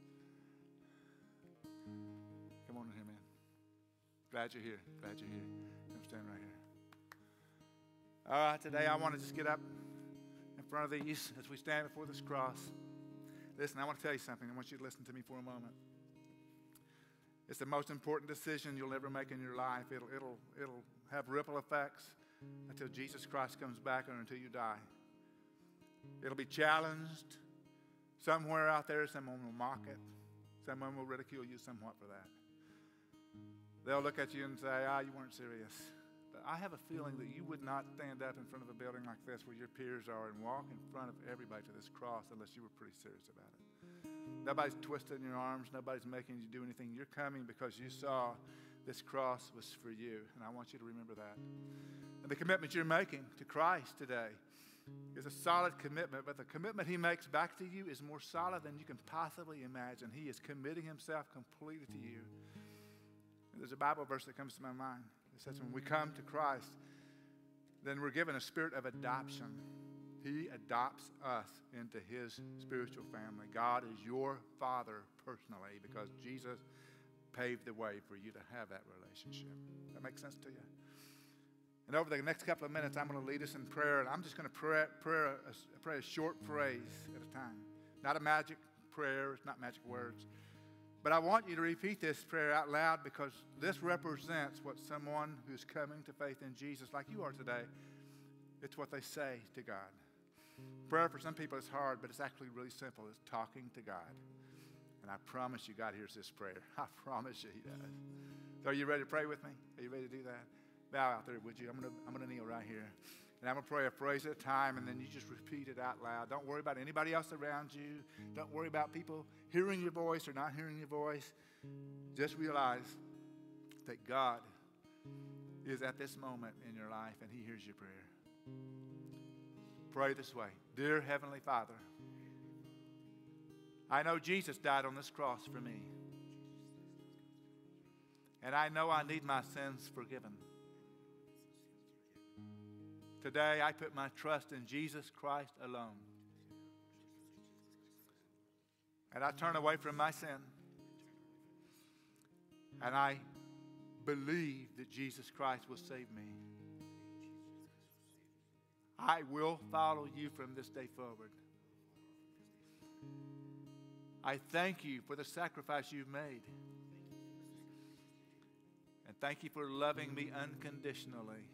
Speaker 5: Come on in here, man. Glad you're here. Glad you're here. Come stand right here. All right, today I want to just get up in front of these as we stand before this cross. Listen, I want to tell you something. I want you to listen to me for a moment. It's the most important decision you'll ever make in your life. It'll, it'll, it'll have ripple effects until Jesus Christ comes back or until you die. It'll be challenged. Somewhere out there, someone will mock it. Someone will ridicule you somewhat for that. They'll look at you and say, ah, you weren't serious. But I have a feeling that you would not stand up in front of a building like this where your peers are and walk in front of everybody to this cross unless you were pretty serious about it. Nobody's twisting your arms. Nobody's making you do anything. You're coming because you saw this cross was for you. And I want you to remember that. And the commitment you're making to Christ today is a solid commitment, but the commitment he makes back to you is more solid than you can possibly imagine. He is committing himself completely to you. And there's a Bible verse that comes to my mind. It says when we come to Christ, then we're given a spirit of adoption. He adopts us into his spiritual family. God is your father personally because Jesus paved the way for you to have that relationship. Does that make sense to you? And over the next couple of minutes, I'm going to lead us in prayer, and I'm just going to pray, pray, a, pray a short phrase at a time. Not a magic prayer. It's not magic words. But I want you to repeat this prayer out loud because this represents what someone who's coming to faith in Jesus like you are today, it's what they say to God. Prayer for some people is hard, but it's actually really simple. It's talking to God. And I promise you God hears this prayer. I promise you he does. So are you ready to pray with me? Are you ready to do that? Bow out there, would you? I'm going to I'm going to kneel right here. And I'm going to pray a phrase at a time, and then you just repeat it out loud. Don't worry about anybody else around you. Don't worry about people hearing your voice or not hearing your voice. Just realize that God is at this moment in your life, and he hears your prayer. Pray this way. Dear Heavenly Father, I know Jesus died on this cross for me. And I know I need my sins forgiven. Today, I put my trust in Jesus Christ alone. And I turn away from my sin. And I believe that Jesus Christ will save me. I will follow you from this day forward. I thank you for the sacrifice you've made. And thank you for loving me unconditionally.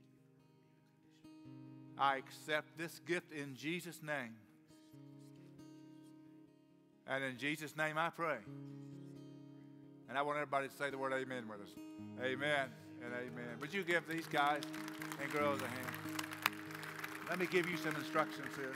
Speaker 5: I accept this gift in Jesus' name. And in Jesus' name I pray. And I want everybody to say the word amen with us. Amen and amen. Would you give these guys and girls a hand? Let me give you some instructions here.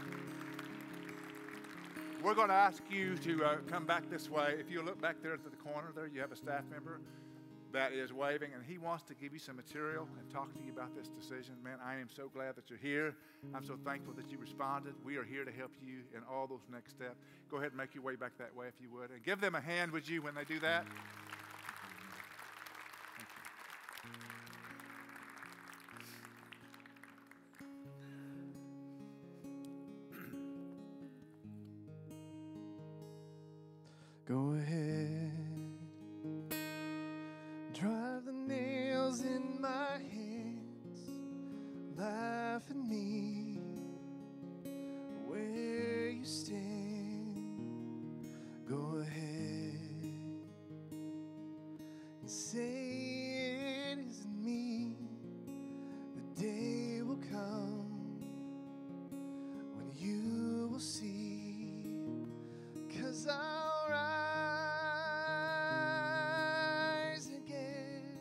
Speaker 5: We're going to ask you to uh, come back this way. If you look back there to the corner there, you have a staff member that is waving, and he wants to give you some material and talk to you about this decision. Man, I am so glad that you're here. I'm so thankful that you responded. We are here to help you in all those next steps. Go ahead and make your way back that way if you would. And give them a hand, would you, when they do that?
Speaker 4: Go ahead, drive the nails in my hands, laugh at me where you stand. Go ahead and say it isn't me. The day will come when you will see, 'cause I'll rise again.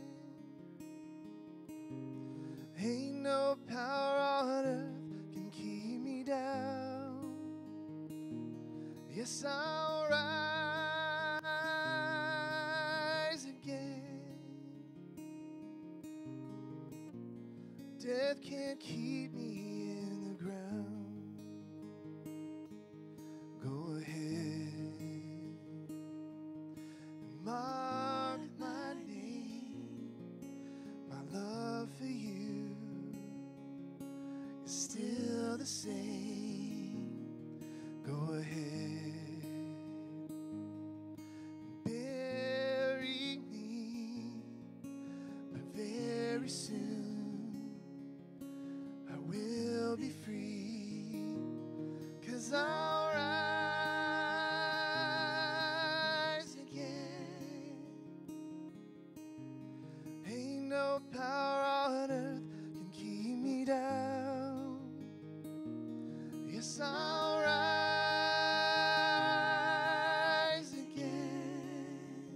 Speaker 4: Ain't no power on earth can keep me down. Yes, I'll rise again. Death can't keep me in the ground. Go ahead and mark my name. My love for you is still the same. Go ahead and bury me, but very soon I will be free, 'cause I'll rise again. Ain't no power on earth can keep me down. Yes, I'll rise again.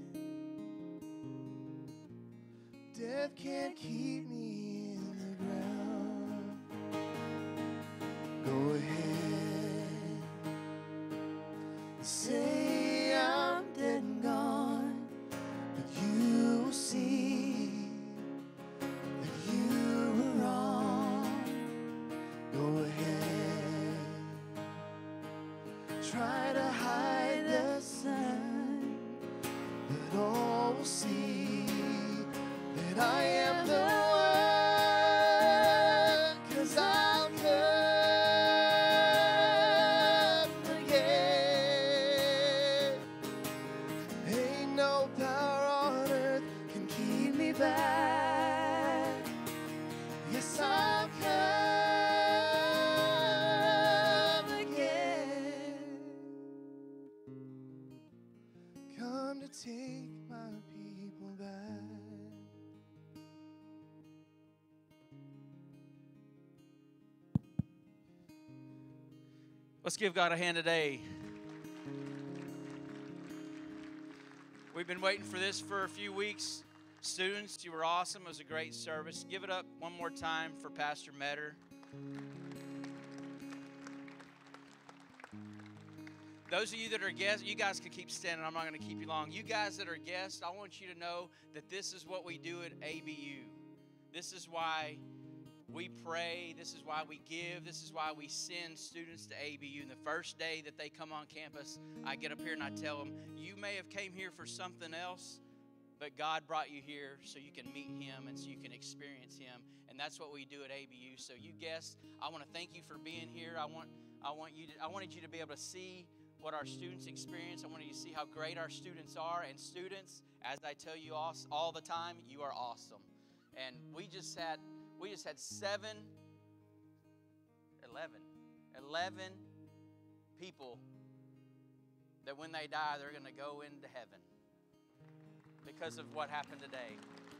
Speaker 4: Death can't keep me in the ground. Go ahead, say I'm dead and gone, but you will see that you were wrong. Go ahead, try to hide the sun, but all will see that I am the one, 'cause I'll come again. Ain't no power on earth can keep me back. Yes, I'll come again. Come to take my people back.
Speaker 1: Let's give God a hand today. We've been waiting for this for a few weeks. Students, you were awesome. It was a great service. Give it up one more time for Pastor Meadow. Those of you that are guests, you guys can keep standing. I'm not going to keep you long. You guys that are guests, I want you to know that this is what we do at A B U. This is why we pray. This is why we give. This is why we send students to A B U. And the first day that they come on campus, I get up here and I tell them, you may have came here for something else, but God brought you here so you can meet Him and so you can experience Him. And that's what we do at A B U. So you guests, I want to thank you for being here. I want, I want you to, I wanted you to be able to see what our students experience. I wanted you to see how great our students are. And students, as I tell you all, all the time, you are awesome. And we just had we just had seven, eleven, eleven people that when they die, they're going to go into heaven because of what happened today.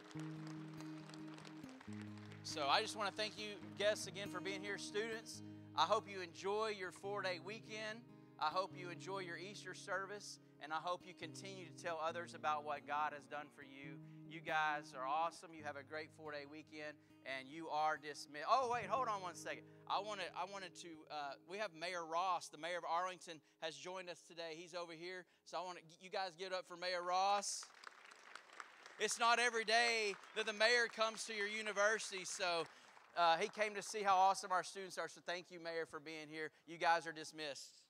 Speaker 1: So I just want to thank you, guests, again for being here. Students, I hope you enjoy your four-day weekend. I hope you enjoy your Easter service, and I hope you continue to tell others about what God has done for you. You guys are awesome. You have a great four-day weekend, and you are dismissed. Oh, wait, hold on one second. I wanted, I wanted to, uh, we have Mayor Ross, the mayor of Arlington, has joined us today. He's over here, so I want to, you guys give it up for Mayor Ross. It's not every day that the mayor comes to your university, so uh, he came to see how awesome our students are. So thank you, Mayor, for being here. You guys are dismissed.